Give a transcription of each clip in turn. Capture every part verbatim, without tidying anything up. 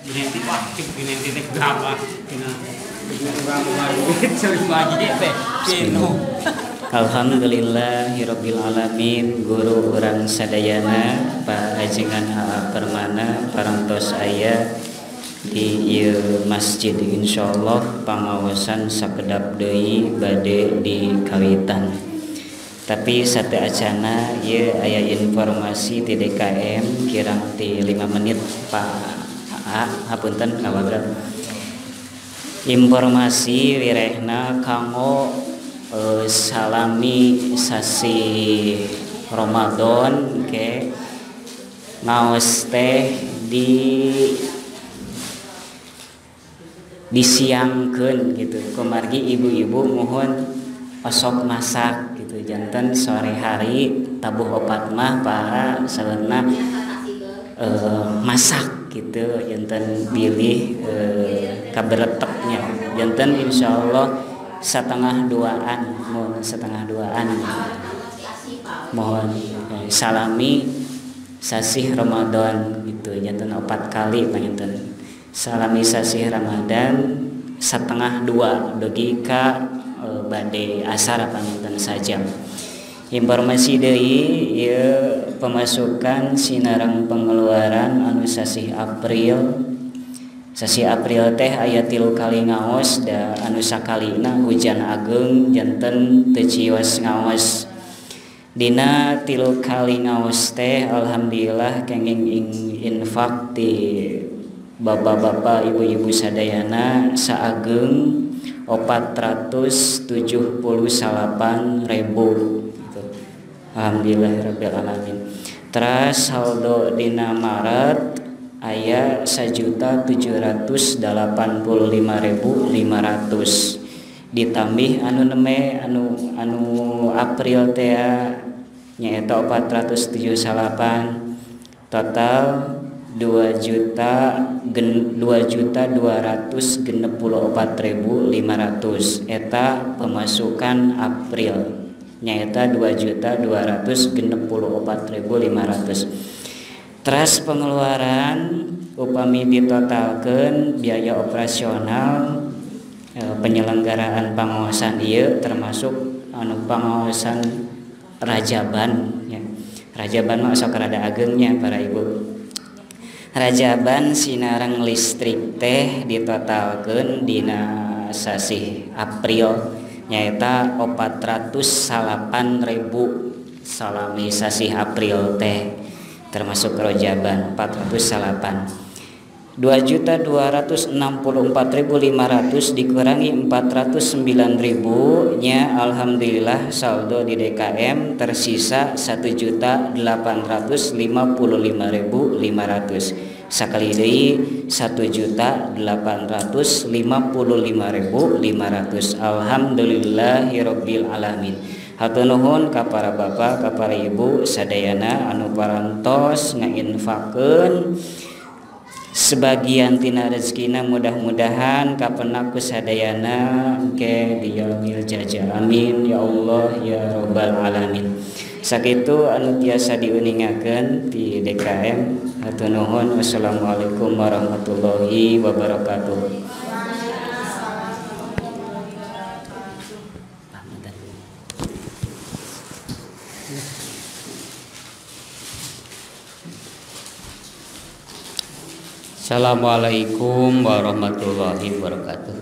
Binenti wah cik binenti teh berapa kena berapa duit sering bagi teh kino. Alhamdulillahirabbil alamin. Guru urang sadayana Pak Ajengan A A Permana parantos aya di ieu masjid insyaallah pangaosan sakedap deui bade dikawitan. Tapi sate acana ieu aya informasi ti D K M kirang ti lima menit Pak A A hapunten ngawaga. Informasi wirehna kanggo Uh, salami sasi Ramadan ke ngaos teh di disiangkeun gitu kumargi ibu-ibu mohon osok masak gitu janten sore hari tabuh opat mah para sabeuna uh, masak gitu janten pilih uh, kabereteknya janten insyaallah setengah duaan mohon setengah duaan mohon eh, salami sasih Ramadan gitu janten opat kali panginten salami sasih Ramadan setengah dua dugi ka eh, bade asar panginten saja. Informasi deui ieu pemasukan sinareng pengeluaran anu sasih April sasi April teh aya tilu kali ngaos da anu sakalina hujan ageng janten teu cios ngaos dina tilu kali ngaos teh alhamdulillah kenging infak ti bapak-bapak ibu-ibu sadayana saageng opat ratus tujuh puluh salapan ribu gitu. Alhamdulillahirabbil alamin. Teras saldo dina Maret aya sajuta tujuh ratus delapan puluh lima ribu lima ratus ditambih anu neme anu anu April teh nyaeta opat ratus tujuh puluh salapan total dua juta dua juta dua ratus genep puluh opat ribu lima ratus eta pemasukan April nyaeta dua juta dua ratus genep puluh opat ribu lima ratus. Teras pengeluaran upami ditotalkeun biaya operasional e, penyelenggaraan pangaosan ieu termasuk anu pangaosan rajaban ya. Rajaban mah sok rada agengnya para ibu. Rajaban sinareng listrik teh ditotalkeun dina sasih April nyaeta opat ratus salapan ribu salami sasih April teh termasuk rojaban empat ratus salapan dua juta dua ratus enam puluh empat ribu lima ratus dikurangi empat ratus sembilan ribu nya alhamdulillah saldo di D K M tersisa satu juta delapan ratus lima puluh lima ribu lima ratus sakali deui satu juta delapan ratus lima puluh lima ribu lima ratus. Alhamdulillahirabbil alamin. Hatur nuhun ka para bapak, ka para ibu sadayana anu parantos ngainfakeun sebagian tina rezekina mudah-mudahan kapenak sadayana ke diyaumil jaja. Amin ya Allah ya rabbal alamin. Sakitu anu tiasa diuningakeun ti D K M. Hatur nuhun. Wassalamualaikum warahmatullahi wabarakatuh. Assalamualaikum warahmatullahi wabarakatuh.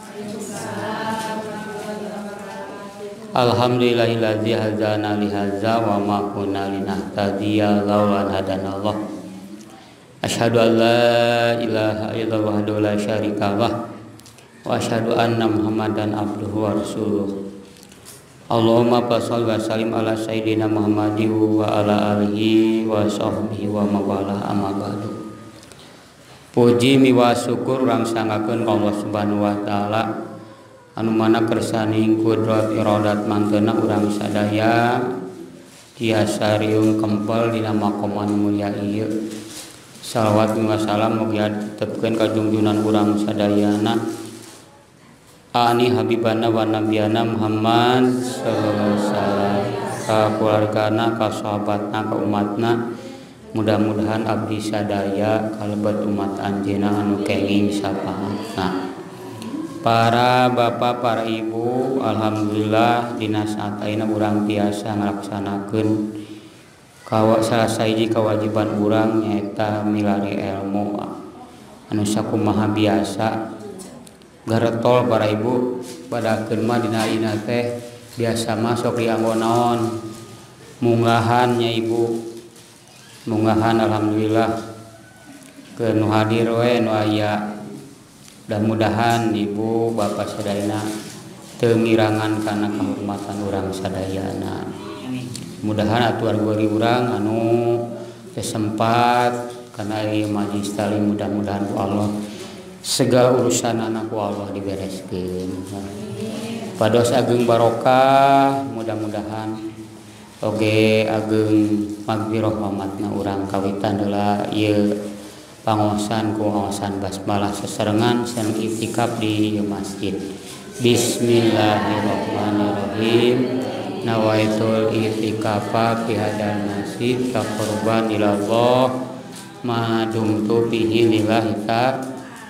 Alhamdulillahilladzi hadzana li hadza wa ma kunna linahtadiya laula an hadanallah. Asyhadu an la ilaha illallah wahdahu la syarikalah wa asyhadu anna Muhammadan abduhu wa rasuluh. Allahumma shalli wa sallim ala sayyidina Muhammadin wa ala alihi wa sahbihi wa mawalah amma ba'du. Puji miwa syukur urang sangakeun ka Allah Subhanahu wa taala anu mana kersaning kudrat iradat mangkeuna urang sadaya tiasa riung kempel dina maqam anu mulia ieu. Salawat wa salam mugi tetepkeun ka junjungan urang sadayana ani habibana wa nabiyana Muhammad sallallahu alaihi wasallam ka keluargana ka sahabatna ka umatna mudah-mudahan abdi sadaya kalebet umat anjeunna anu kenging sapaatna. Para bapak, para ibu, alhamdulillah dina saat ayeuna urang tiasa ngalaksanakeun kawa salah sahiji kewajiban urang nyaeta milari ilmu anu sakumaha biasa. Garetol para ibu badakeun mah dina dina teh biasa masuk dianggo naon munggahan nya ibu. Munggahan alhamdulillah ke nu hadir we nu aya. Mudah-mudahan ibu bapak sadayana teu ngirangan kana kahormatan urang sadayana. Mudahan atuh argori urang anu teu sempat kana ieu majlis taklim, mudah-mudahan ku Allah segala urusan anak ku Allah dibereskeun. Pados ageng barokah, mudah-mudahan oge ageng magfirah rahmatna urang kawitan heula ieu pangosan ku awasan basmalah seserengan sareng iktikaf di masjid. Bismillahirrahmanirrahim. Nawaitul i'tikafa fi hadzal masjid taqarruban ila Allah ma dumtu fihi lillahi ta'ala.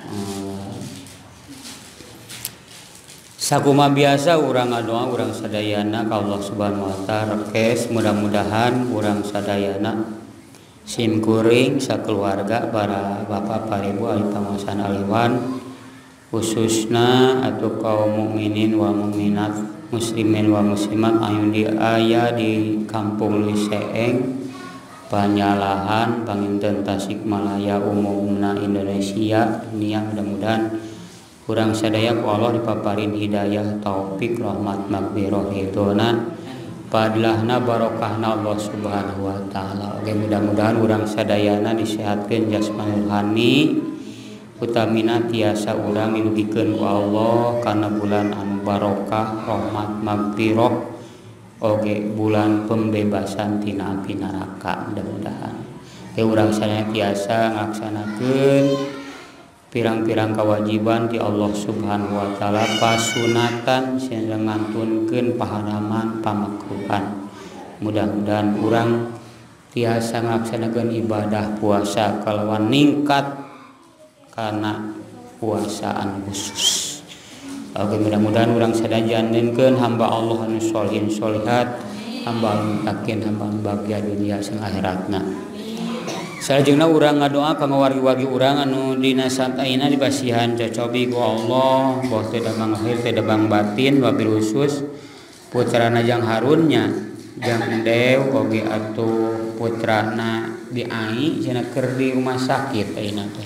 Sakuma biasa urang ngadoa urang sadayana ka Allah Subhanahu wa taala rekes mudah-mudahan urang sadayana sim kuring sakeluarga para bapak para ibu ahli pangaosan aliwan khususna atau kaum mukminin wa mukminat muslimin wa muslimat anu di aya di kampung Liseeng Panyalahan Panginten Tasikmalaya umumna Indonesia dunia. Mudah-mudahan urang sadaya ku Allah dipaparin hidayah taufik rahmat magfirah ridona padlahna barokahna Allah Subhanahu wa taala. Oke, mudah-mudahan urang sadayana disehatkeun jasmani rohani utamina tiasa urang dilugikeun ku Allah karena bulan anu barokah rahmat magfirah oge bulan pembebasan tina api neraka. Mudah-mudahan ke urang sadaya tiasa nglaksanakeun pirang-pirang kewajiban di Allah Subhanahu wa taala pasunatan sehingga ngantunkeun paharaman pamakruhan. Mudah-mudahan urang tiasa nglaksanakeun ibadah puasa kalawan ningkat karena puasaan khusus. Oke, mudah-mudahan urang sadaya janenkeun hamba Allah anu sholihin sholihat, hamba anu yakin, hamba anu bahagia dunia jeung akhiratna. Salajengna urang ngadoa ka wargi-wargi urang anu dina saat ayeuna dibasihan cocobi ku Allah, boh teu damang lahir teu damang batin, wabil khusus putrana Jang Harunnya Jang Dew oge atuh putrana di Ai cenah keur di rumah sakit ayeuna teh.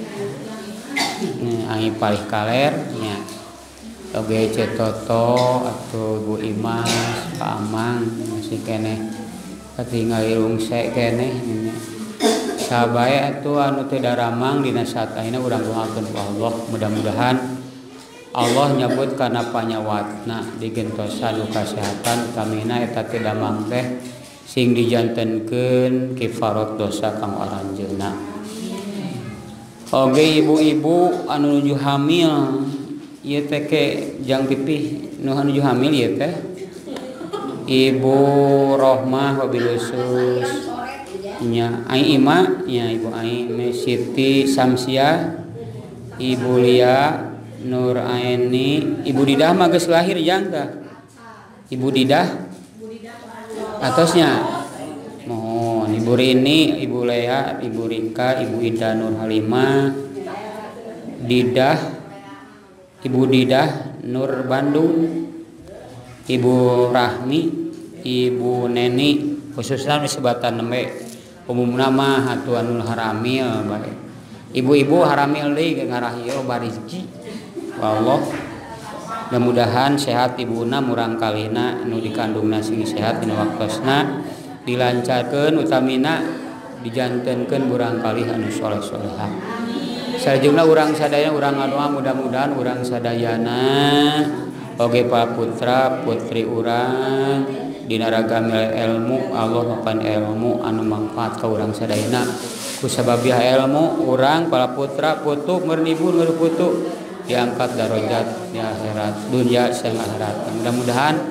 Ai palih kaler nya. Oge Cetoto atuh Bu Imas, Pak Amang masih keneh katingali rungsek keneh nya. Sabae atuh anu teu daramang dina saat ayeuna urang doakeun ku Allah, mudah-mudahan Allah nyabut kana panyawatna digentosan kasehatan utamina eta teu damang teh sing dijantenkeun kifarat dosa kang aranjeunna. Oge ibu-ibu anu nuju hamil ieu teh ke jang pipih nu nuju hamil ieu teh Ibu Rohmah wabil khusus nya Ai Ima nya Ibu Ai Siti Samsia, Ibu Lia Nur Aini, Ibu Didah mah geus lahir jangka. Ibu Didah atosnya mohon Ibu Rini, Ibu Lea, Ibu Rika, Ibu Ida Nur Halimah, Didah, Ibu Didah Nur Bandung, Ibu Rahmi, Ibu Neni, khususnya disebatan nembe umumna mah atuh anu haramil bae. Ibu-ibu haramil deui ngarahio barizki. Allah mudah-mudahan sehat ibuna murang kalina nu dikandungna sing sehat dina waktosna dilancarkeun utamina dijantenkeun murang kalih anu saleh-salehah. Salajengna urang sadaya urang ngadoa mudah-mudahan urang sadayana oge para putra putri urang dina ragam ilmu Allah mapan ilmu anu mangfaat ka urang sadayana ku sababiah ilmu urang para putra putu mernibun ngeureuk putu diangkat darajat di akhirat dunia sareng akhirat. Mudah-mudahan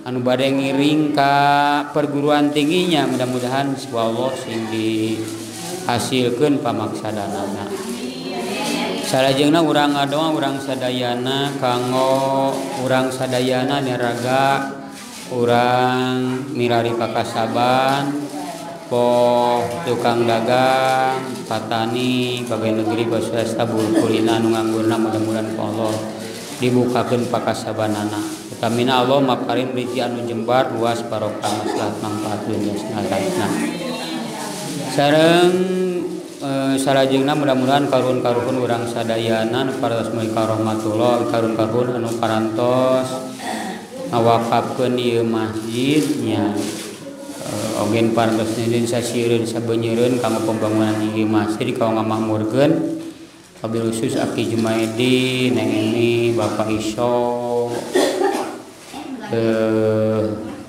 anu bade ngiring ka perguruan tingginya, mudah-mudahan Allah sing dihasilkeun pamaksadanana. Salajengna urang ngadoa urang sadayana kanggo urang sadayana neraga urang mirari pakasaban, poh tukang dagang, patani, pegawai negeri, swasta, buruh kulina anu nganggurna mudah-mudahan Allah dibukakeun pakasabanana. Utamina Allah makarim rezeki anu jembar luas barokah maslahat manfaat dunya akhiratna. Sareng e, salajengna mudah-mudahan karun-karun urang sadayana nu parantos mugi rahmatullah, karun-karun anu parantos ngawakafkeun ieu masjid nya. E, ogen parantos nindin sasieun sabeunyeun kanggo pembangunan ieu masjid kanggo ngamakmurkeun wabil khusus Aki Jumaidi, Neng Eni, Bapak Iso, eh,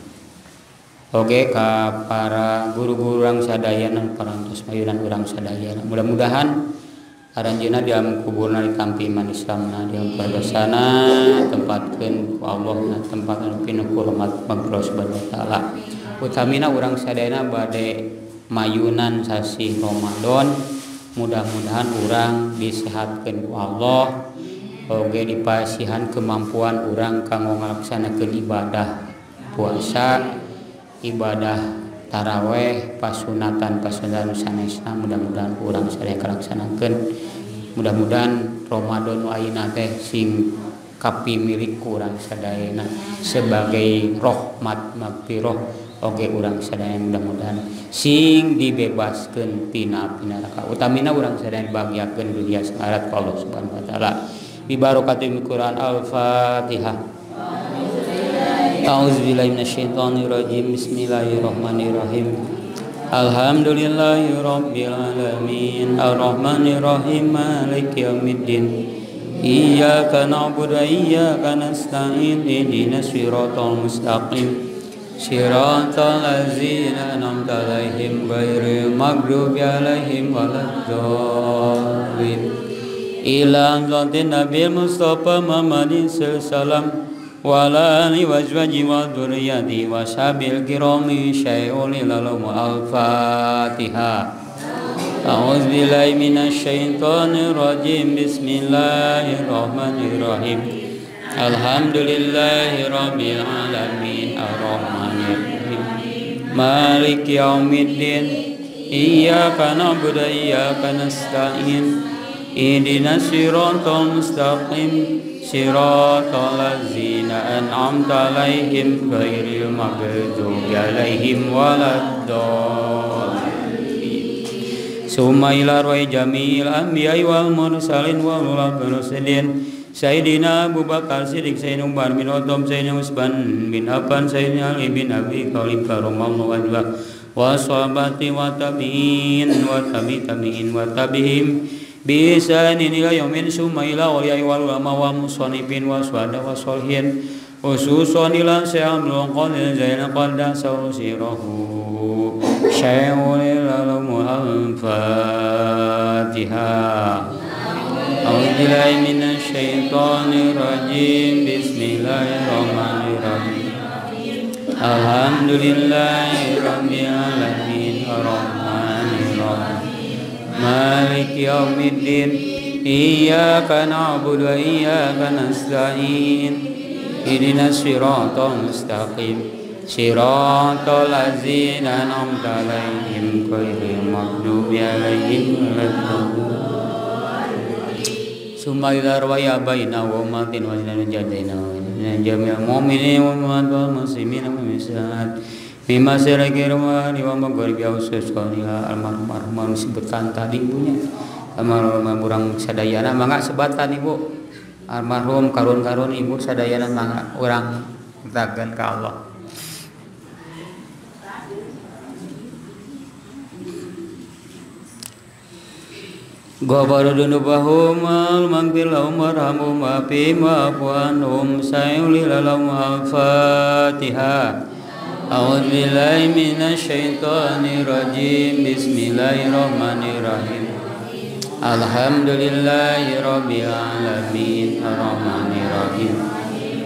oke ka para guru-guru urang sadayana parantos mayunan urang sadayana. Mudah-mudahan aranjeunna di alam kuburna ditampi iman Islamna, di alam pardosana tempatkeun ku Allah na tempat anu pinuh ku rahmat Allah Subhanahu wa taala. Utamina urang sadayana bade mayunan sasi Ramadan. Mudah-mudahan urang disehatkeun ku Allah, oge dipasihan kemampuan urang kanggo ngalaksanakeun ibadah puasa, ibadah taraweh, pasunatan pasunatan sanesna. Mudah-mudahan urang sadaya kalaksanakeun. Mudah-mudahan Ramadan nu ayeuna teh sing kapimilik urang sadayana sebagai rahmat magfirah. Oke urang sadaya mudah-mudahan sing dibebaskeun tina api neraka. Utamina urang sadaya dibahagiakeun dunia akhirat ku Allah Subhanahu wa taala. Bi barakatil Quran Al-Fatihah. A'udzubillahi minasyaitonir rajim. Bismillahirrahmanirrahim. Alhamdulillahirabbil alamin. Arrahmanir rahim. Maliki yaumiddin. Iyyaka na'budu wa iyyaka nasta'in. Ihdinas siratal mustaqim. Shiratal ladzina an'amta 'alaihim ghairil maghdubi 'alaihim waladdallin. Ila zantin nabil mustafa Muhammadin sallam wa ala alihi wa azwajihi wa dzurriyyatihi wa sahbihi kirami syai'ul lakum al-Fatihah. A'udzu billahi minasy syaithanir rajim. Bismillahirrahmanirrahim. Alhamdulillahi rabbil alamin. Ar-Rahmanir Rahim. Maliki yaumiddin. Iyyaka na'budu wa iyyaka nasta'in. Ihdinas siratal mustaqim. Siratal ladzina an'amta 'alaihim ghairil maghdubi 'alaihim waladdallin. Summa ila ruhi jamil anbiya'i wal mursalin wal mursalin. Sayyidina Abu Bakar Siddiq, Sayyidina Umar bin Khattab, Sayyidina Utsman bin Affan, Sayyidina Ali bin Abi Thalib karamallahu wajhah, wa sahabati wa tabi'in wa tabi' tabi'in wa tabi'im bi ihsanin ila yaumin summa ila awliya'i wal ulama wa musannifin wa suhada wa sholihin khususan ila Syaikhul Qadir Zainal Qadda sirahu syai'ul alamul al-Fatihah. A'udzubillahi minasy syaithanir rajim. Bismillahirrahmanirrahim. Alhamdulillahi rabbil alamin. Ar-Rahmanir Rahim. Maliki yaumiddin. Iyyaka na'budu wa iyyaka nasta'in. Ihdinas siratal mustaqim. Siratal ladzina an'amta 'alaihim ghairil maghdubi 'alaihim waladdallin. Summa ila rawaya baina wa matin wa lana jadaina jami'al mu'minin wa mu'minat muslimin wa muslimat bima syarikir wa wa maghribi aususaniha almarhum disebutkan tadi ibunya almarhum urang sadayana mangga sebatan ibu almarhum karun-karun ibu sadayana mangga urang tagan ka Allah. Ghafaru dunubahum al-maghfir lahum warhamhum wa'afihim wa'fu anhum sayyuli lahum al-Fatihah. A'udzu billahi minasy syaithanir rajim. Bismillahirrahmanirrahim. Alhamdulillahi rabbil alamin. Ar-Rahmanir Rahim.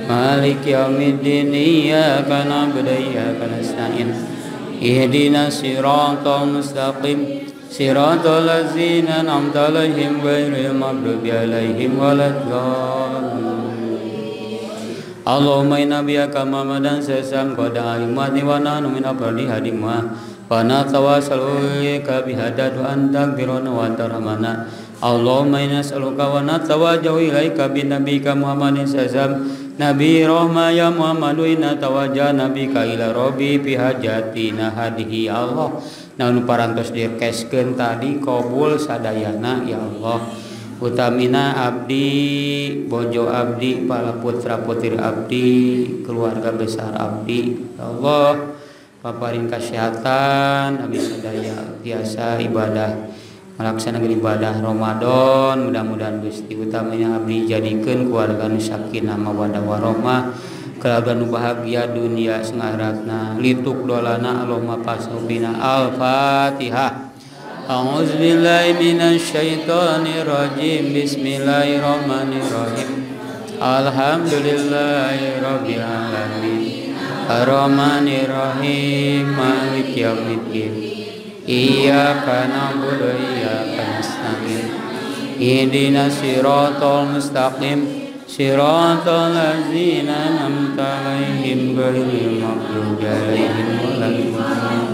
مالك يوم الدين إياك نعبد وإياك نستعين اهدنا الصراط المستقيم صراط الذين أنعمت عليهم غير المغضوب عليهم ولا الضالين Allahumma inna biyaka Muhammadan sesam qada alimati wa nahnu min afradi hadimah wa natawassalu ilayka bihadadu an takbiruna wa tarhamana Allahumma inna nas'aluka wa natawajjahu ilayka bin nabiyika Muhammadin sesam Nabi rahma ya Muhammadu inna tawajjahna bika ila rabbi fi hajatina hadihi Allah naun parantos dikeskeun tadi qabul sadayana ya Allah utamina abdi bojo abdi para putra putri abdi keluarga besar abdi ya Allah paparin kesehatan abdi sadaya biasa ibadah melaksanakan ibadah Ramadan mudah-mudahan Gusti utamanya abdi jadikeun keluarga nu sakinah mawaddah warahmah keluarga nu bahagia dunia sangharatna lituk dolana Allahumma fasubina al-Fatihah. A'udzu billahi minasy syaithanir rajim. Bismillahirrahmanirrahim. Alhamdulillahi rabbil alamin. Arrahmanir rahim. Maliki yaumiddin. Iyyaka na'budu wa iyyaka nasta'in. Ihdinas siratal mustaqim. Siratal ladzina an'amta 'alaihim ghairil maghdubi 'alaihim waladdallin.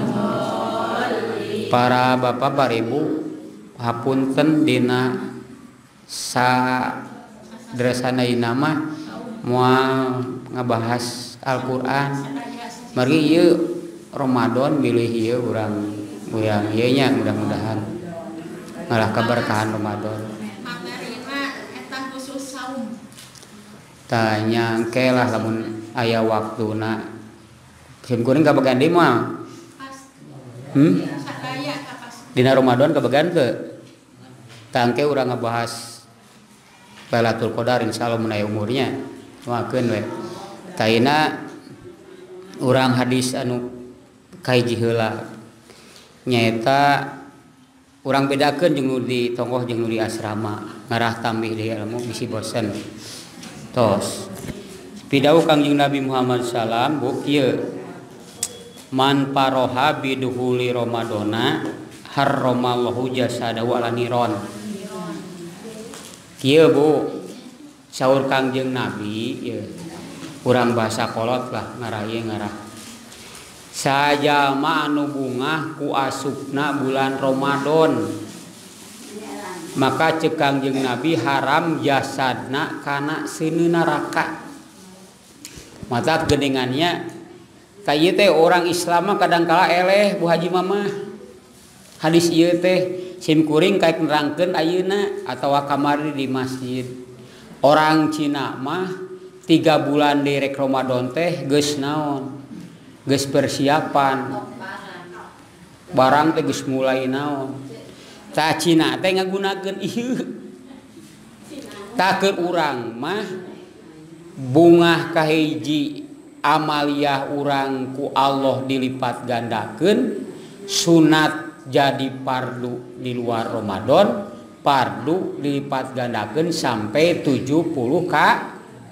Para bapak para ibu hapunten dina sa dresana nama moal ngabahas Al-Qur'an mari ieu Ramadan bilih ieu urang urang ieu nya mudah-mudahan ngalah keberkahan Ramadan eta khusus saum tanya engke lah lamun aya waktuna sim kuring kabagan di moal hmm dina Ramadan kabagan ke tangke urang ngabahas Lailatul Qadar insyaallah mun aya umurnya makeun we taina urang hadis anu kahiji heula nyaeta urang bedakeun jeung nu di tonggoh jeung nu di asrama ngarah tambih deui ilmu bisi bosen tos pidau Kangjeng Nabi Muhammad sallam bu kieu man paroha biduhuli Ramadana harramallahu jasadahu ala niron kieu bu saur Kangjeng Nabi ya urang bahasa kolot lah ngarah ieu ngarah sajama anu bungah ku asupna bulan Ramadan maka ceuk Kangjeng Nabi haram jasadna kana seuneu neraka mata geuningannya ka ieu teh orang Islam mah kadangkala eleh Bu Haji Mamah hadis ieu teh sim kuring kaek nerangkeun ayeuna atawa kamari di masjid orang Cina mah tiga bulan di rek Ramadan teh geus naon geus persiapan barang teh geus mulai naon tah Cina teh ngagunakeun ieu tah keur urang mah bungah kahiji amaliyah urang ku Allah dilipat gandakeun sunat jadi fardu di luar Ramadan fardu dilipat gandakeun sampai tujuh puluh kali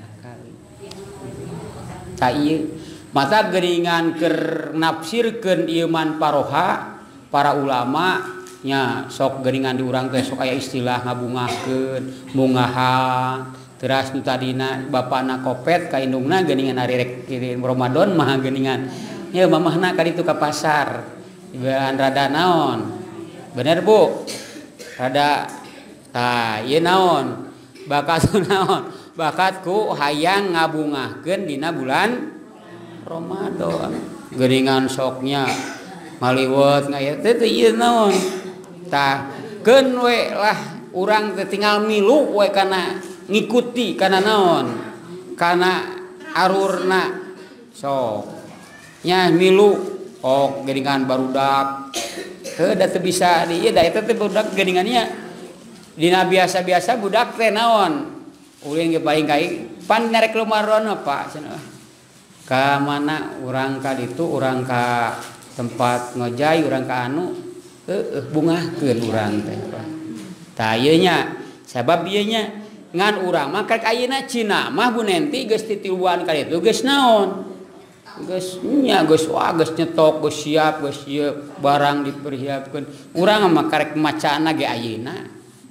ta ieu mata geuningan keur nafsirkeun ieu man paroha para ulama nya sok geuningan di urang teh sok aya istilah ngabungahkeun bungahan teras nu tadina bapana kopet ka indungna geuningan ari rek Ramadan mah geuningan ya mamahna ka ditu ka pasar ibaran rada naon bener Bu rada tah ieu naon bakat naon bakatku hayang ngabungahkeun dina bulan Ramadan geuningan soknya maliwet ngaya teh teh ieu naon tah keun we lah urang teh tinggal milu we kana ngikuti kana naon kana arurna sok nya milu ok geuningan barudak teu da teu bisa di ieu da eta teh budak geuningannya dina biasa-biasa budak teh naon ulin ge paling kai pan narek lumaron apa cenah ka mana urang ka ditu urang ka tempat ngojay urang ka anu heueuh bungahkeun urang teh tah ieu nya sabab ieu nya ngan urang mah karek ayeuna Cina mah Bu Nenti geus titiluan kali itu geus naon geus nya geus wah geus nyetok geus siap geus ieu barang dipersiapkeun urang mah karek macana ge ayeuna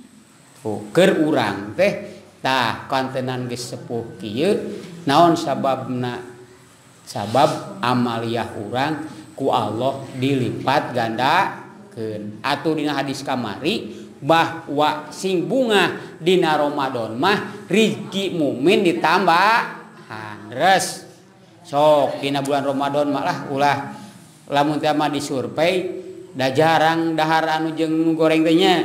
tuh keur urang teh tah kontenan geus sepuh kieu naon sababna sabab amaliyah urang ku Allah dilipat gandakeun atuh dina hadis kamari bahwa sing bunga dina Ramadan mah rezeki mukmin ditambahan res sok dina bulan Ramadan mah lah ulah lamun teh mah disurvei da jarang dahar anu jeung goreng teh nya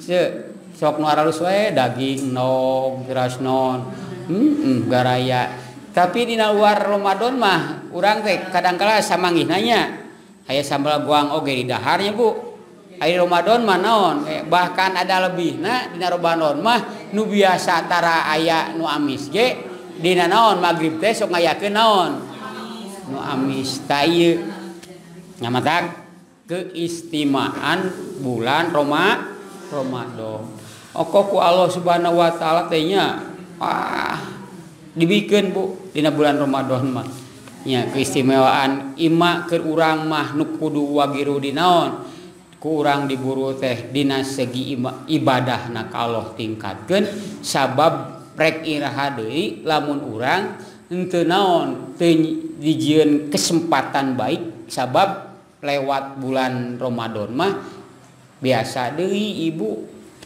sok nu aralus we daging nog beras non heeh garaya tapi dina luar Ramadan mah urang teh kadangkala samanggihna nya aya sambal goang oge di daharnya Bu. Hari Ramadan mah naon bahkan ada lebihna dina Ramadan mah nu biasa tara aya nu amis ge dina naon magrib teh sok ngayakeun naon nu amis ta ieu nyamatak keistimewaan bulan Roma Ramadan oko ku Allah Subhanahu wa taala teh nya ah dibikeun Bu dina bulan Ramadan mah nya keistimewaan ima keur urang mah nu kudu wagiru di naon kurang diburu teh dina segi ibadahna ka Allah tingkatkeun sabab rek iraha deui lamun urang henteu naon teu dijieun kesempatan baik sabab lewat bulan Ramadan mah biasa deui Ibu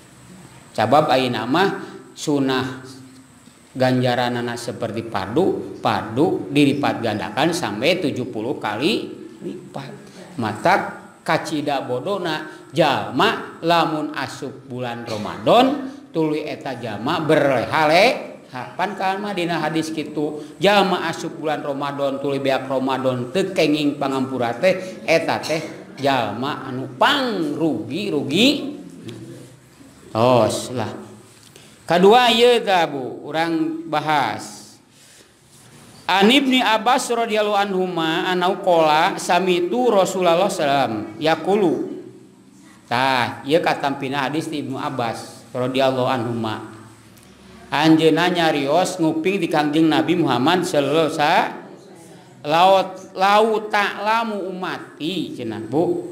sabab ayeuna mah sunah ganjaranana seperti padu padu dilipat gandakan sampai tujuh puluh kali lipat matak kacida bodona jalma lamun asup bulan Ramadan tuluy eta jalma berlehale pan kalma dina hadis kitu jalma asup bulan Ramadan tuluy beak Ramadan teu kenging pangampura teh eta teh jalma anu pang rugi-rugi tos lah kadua ieu tah Bu urang bahas An Ibni Abbas radhiyallahu anhuma anau qala samitu Rasulullah sallam yaqulu tah ieu katampina hadis ti Ibnu Abbas radhiyallahu anhuma anjeunna nyarios nguping di Kangjeng Nabi Muhammad sallallahu alaihi wasallam laut laut ta'lamu ummati cenah Bu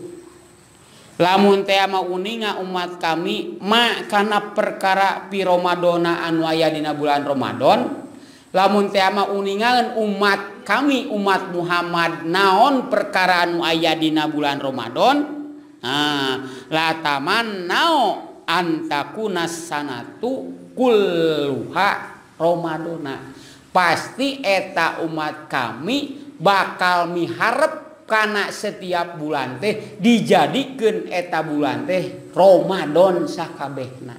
lamun teh mah uninga umat kami ma kana perkara pi Ramadana anu aya dina bulan Ramadan lamun teh mah uningan umat kami umat Muhammad naon perkara anu aya dina bulan Ramadan nah lataman nao antakuna sanatu kulluha Ramadana pasti eta umat kami bakal miharep kana setiap bulan teh dijadikeun eta bulan teh Ramadan sakabehna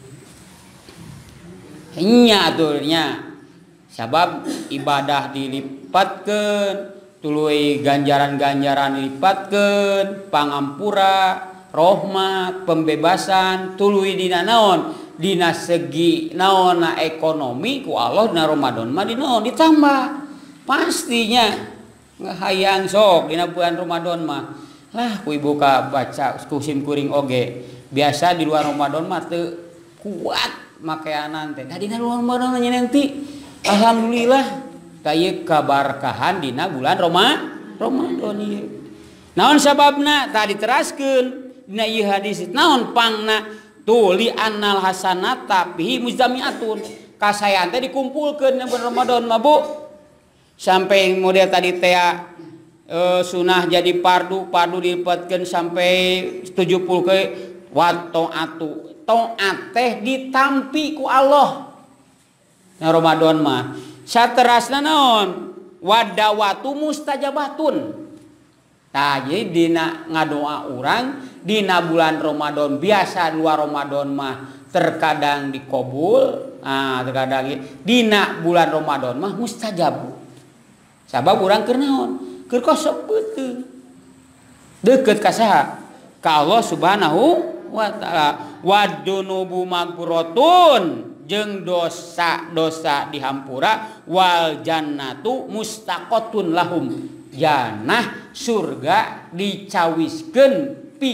nya atunya sabab ibadah dilipatkeun tuluy ganjaran-ganjaran dilipatkeun pangampura rahmat pembebasan tuluy dina naon dina segi naonna ekonomi ku Allah dina Ramadan mah dinaon ditambah pastinya ngahayang sok dina bulan Ramadan mah lah ku ibu ka baca kusim kuring oge biasa di luar Ramadan mah teu kuat makeanan teh da dina luar Ramadan nya nanti alhamdulillah tayeu kabarkahan dina bulan Roma Ramadan ieu. Naon sababna? Tadi teraskeun dina ieu hadis. Naon pangna? Tuli annal hasanata bihi mujtami'atun. Kasayan teh dikumpulkeun dina bulan Ramadan mah Bu. Sampai model tadi teh e, sunah jadi pardu, pardu dilipatkeun sampai tujuh puluh ke wa taatu. Taat teh ditampi ku Allah. Nah Ramadan mah saterasna naon wadawatu mustajabatun tah jadi dina ngadoa urang dina bulan Ramadan biasa luar Ramadan mah terkadang dikabul ah terkadang dina bulan Ramadan mah mustajab sabab urang keur naon keur kosok beuteung deukeut ka saha ka Allah Subhanahu wa taala wadunubu magfuratun jeung dosa-dosa dihampura wal jannatu mustaqotun lahum jannah surga dicawiskeun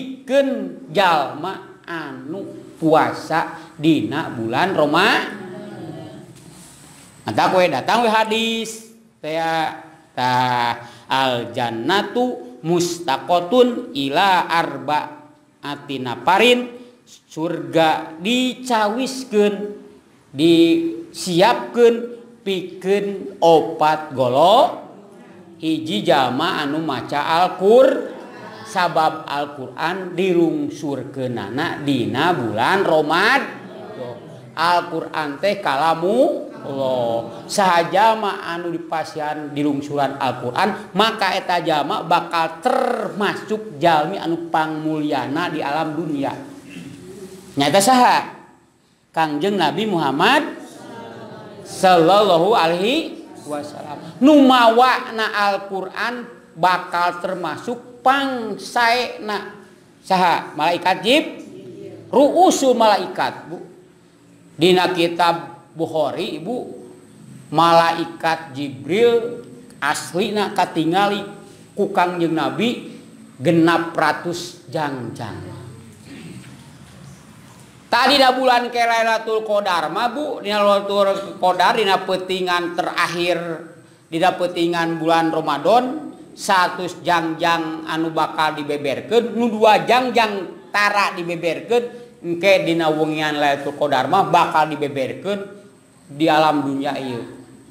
pikeun jalma anu puasa dina bulan Roma Anta kowe datang we hadis teh tah al jannatu mustaqotun ila arba'ati nafarin, surga dicawiskeun disiapkeun pikeun opat golo hiji jalma anu maca Al-Qur'an sabab Al-Qur'an dirungsurkeunana dina bulan Ramadan. Al-Qur'an teh kalamu Allah. Sahaja mah anu dipasihan dirungsuran Al-Qur'an maka eta jalma bakal termasuk jalmi anu pangmulyana di alam dunia. Nyata saha? Kangjeng Nabi Muhammad sallallahu alaihi wasallam. Nu mawana Al-Qur'an bakal termasuk pangsaena saha? Malaikat Jib, ruusul malaikat, Bu. Dina kitab Bukhari, Ibu, malaikat Jibril aslina katingali ku Kangjeng Nabi genap ratus jangjang. Tadi da bulan ke Lailatul Qadar mah, Bu, dina Lailatul Qadar dina peutingan terakhir dina peutingan bulan Ramadan seratus jangjang anu bakal dibeberkeun, nu dua jangjang tara dibeberkeun engke dina wengian Lailatul Qadar mah bakal dibeberkeun di alam dunia ieu.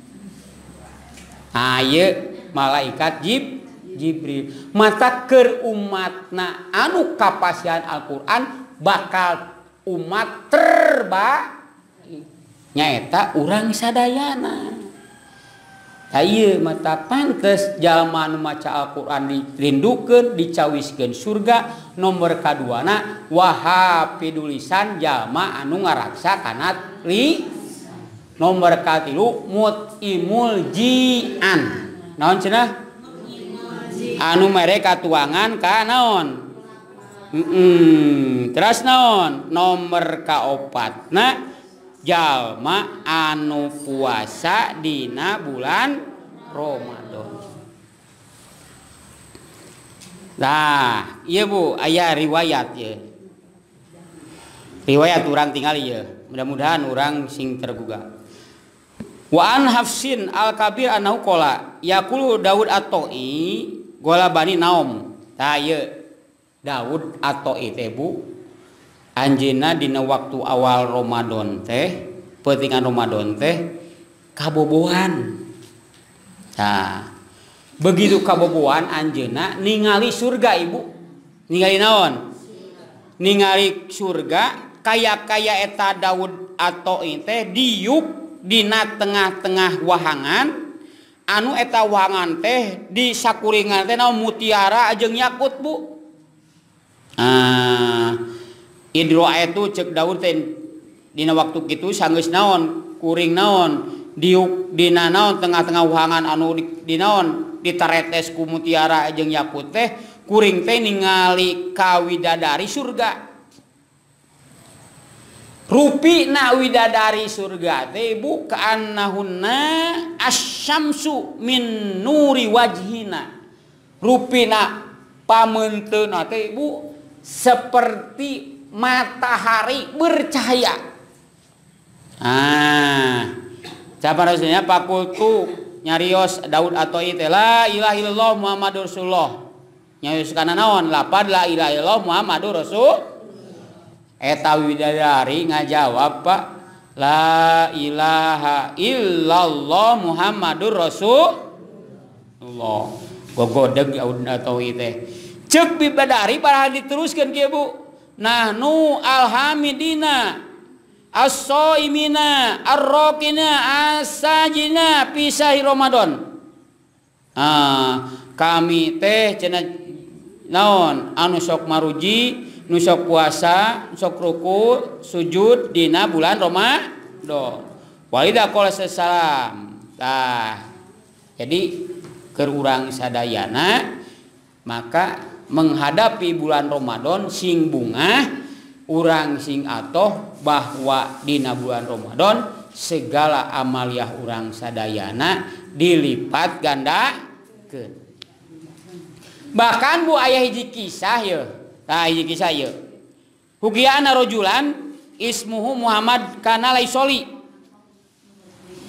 Nah, ieu malaikat Jib Jibril. Mata keur umatna anu kapasihan Al-Qur'an bakal umat terba nyaeta urang sadayana. Tah ieu mata pantes jalma anu maca Al-Qur'an dirindukeun dicawiskeun surga. Nomor kaduana wahafidul lisan jalma anu ngaraksa kana li. Nomor katilu mutimul jian. Naon cenah? Anu mere katuangan ka naon? Heeh. Terus naon? Nomor kaopatna jalma anu puasa dina bulan Ramadan. Nah, iya Bu, aya riwayat ya. Riwayat urang tingali ya. Mudah-mudahan urang sing tergugah. Wa an Hafsin al-Kabir anahu qala yaqulu Daud at-Ta'i gola bani Naum. Tah ieu Daud at-Ta'i teh Bu, anjeunna dina waktu awal Ramadan teh, peutingan Ramadan teh kabobohan. Nah, begitu kabobohan anjeunna ningali surga, Ibu. Ningali naon? Ningali surga kaya-kaya eta Daud at-Ta'i teh diuk dina tengah-tengah wahangan anu eta wahangan teh di sakuringan teh naon mutiara jeung yakut, Bu. Ah, idro itu cek Daud teh dina waktu kitu sanggeus naon kuring naon diuk dina naon tengah-tengah wahangan anu di, di naon ditaretes ku mutiara jeung yakut teh kuring teh ningali kawidadari surga. Rupina widadari surga teh Bu ka'annahunna asyamsu min nuri wajhina. Rupina pamenteuna teh Bu seperti matahari bercahaya. Ah, saparosna pakultu nyarios Daud at-Ta'i teh la ilaha illallah Muhammadur Rasulullah. Nyarios kana naon? Lapad la ilaha illallah Muhammadur Rasul. Eta widadari ngajawab, Pak, la ilaha illallah Muhammadur Rasulullah. Gogodeg Daud at-Ta'i teh. Cek bidadari para diteruskeun kieu Bu. Nahnu alhamidina as-shaimina ar-raqina as-sajina fi sahri Ramadan. Ah, kami teh cenah naon anu sok maruji nu sok puasa, sok ruku, sujud dina bulan Ramadan. Walida qala salam. Tah. Jadi keur urang sadayana maka menghadapi bulan Ramadan sing bungah urang sing atoh bahwa dina bulan Ramadan segala amaliyah urang sadayana dilipat gandakeun. Bahkan Bu aya hiji kisah ye. Tah hiji kisah ye. Hugiana rajulan ismuhu Muhammad kana laisoli.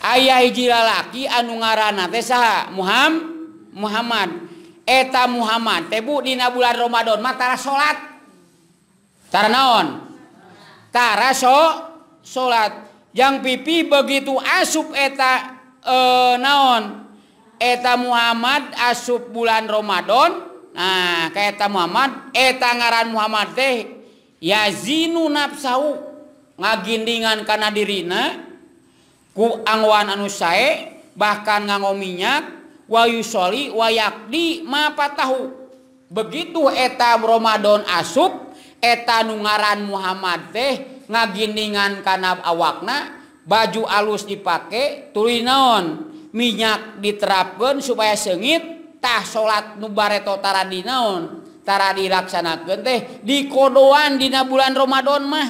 aya hiji lalaki anu ngaranna teh saha Muhammad Muhammad eta Muhammad teh Bu dina bulan Ramadan mah tara salat tara naon tara so salat jang pipi begitu asup eta e, naon eta Muhammad asup bulan Ramadan. Nah ka eta Muhammad eta ngaran Muhammad teh yazinu nafsahu ngagindingan kana dirina ku angwan anu sae bahkan nganggo minyak wa yusoli wa yakdi ma patahu. Begitu eta Ramadan asup eta nu ngaran Muhammad teh ngagindingan kana awakna baju alus dipake tuluy naon minyak diterapkeun supaya seungit tah salat nu bareto tara di naon tara dilaksanakeun teh di kodoan dina bulan Ramadan mah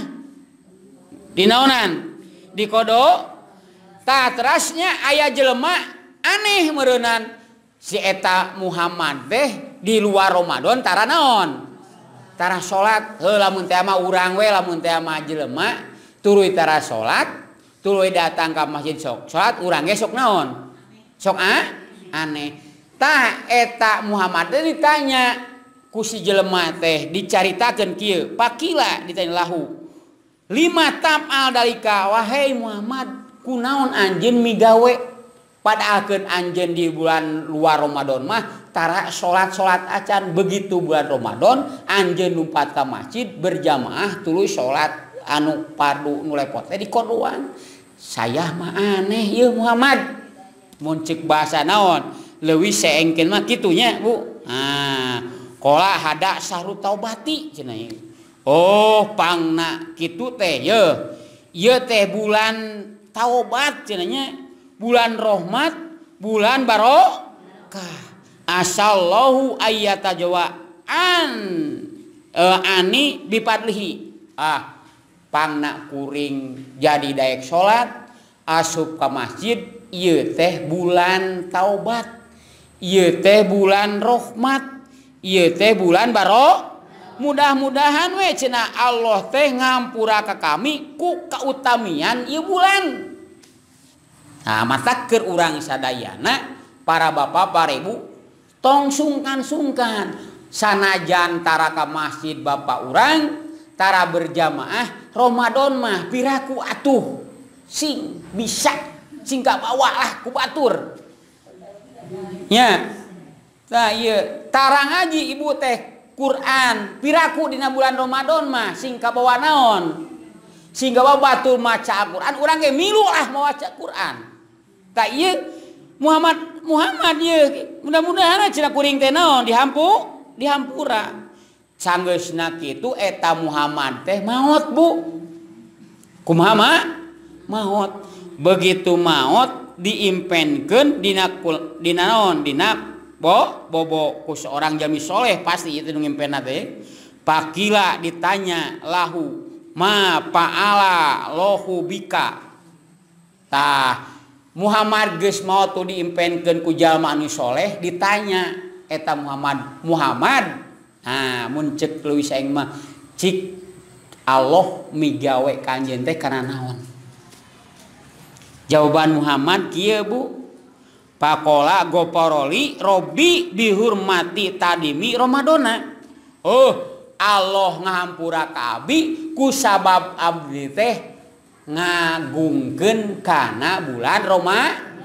di naonan di kodo tah terasnya aya jelema aneh meureunnan si eta Muhammad teh di luar Ramadan tara naon tara salat heuh lamun teh mah urang we lamun teh mah jelema tuluy tara salat tuluy datang ka masjid sok salat urang ge sok naon sok ah aneh. Tah eta Muhammad teh ditanya ku si jelema teh dicaritakeun kieu pakila ditanya lahu lima tab'al dalika wahai Muhammad kunaon anjeun migawe padahal anjeun di bulan luar Ramadan mah tara salat-salat acan begitu bulan Ramadan anjeun lumpat ka masjid berjamaah tuluy salat anu fardu nu lepot teh di kodoan saya mah aneh ieu Muhammad mun ceuk bahasa naon leuwih seengkeun mah kitunya Bu. Nah, qala hada sahru taubati cenah ieu. Oh, pangna kitu teh ye. Ieu teh bulan taubat cenah nya. Bulan rahmat, bulan barokah. Asallahu ayyatajwa an uh, ani bipadlihi. Ah, pangna kuring jadi daek salat asup ka masjid ieu teh bulan taubat. Ieu teh bulan rahmat, ieu teh bulan barok. Mudah-mudahan we cenah Allah teh ngampura ka kami ku kautamian ieu bulan. Nah, mata keur urang sadayana para bapak para ibu tong sungkan-sungkan sanajan tara ka masjid bapak urang tara berjamaah Ramadan mah piraku atuh sing bisa sing ka bawa lah ku batur. Ya, nah iya tarang ngaji ibu teh Quran piraku dina bulan Ramadan mah sing kabawa naon sing kabawa batur maca Quran urang ge milu lah maca Quran tak iya Muhammad Muhammad ieu mudah-mudahan cenah kuring teh naon dihampu dihampura sanggeusna kitu eta Muhammad teh maot Bu kumaha mah maot begitu maot diimpenkeun dina dina naon dina bo bobo ku seorang jami soleh pasti itu ngimpenna teh pakila ditanya lahu ma paala lahu bika tah Muhammad geus maot tu diimpenkeun ku jalma anu soleh ditanya eta Muhammad Muhammad nah mun ceuk leuwih saeng mah cik Allah migawe ka anjeun teh kana naon. Jawaban Muhammad kieu Bu. Pakola goporoli robi dihormati tadimi Ramadana. Oh, Allah ngahampura ka abdi ku sabab abdi teh ngagungkeun kana bulan Ramadan.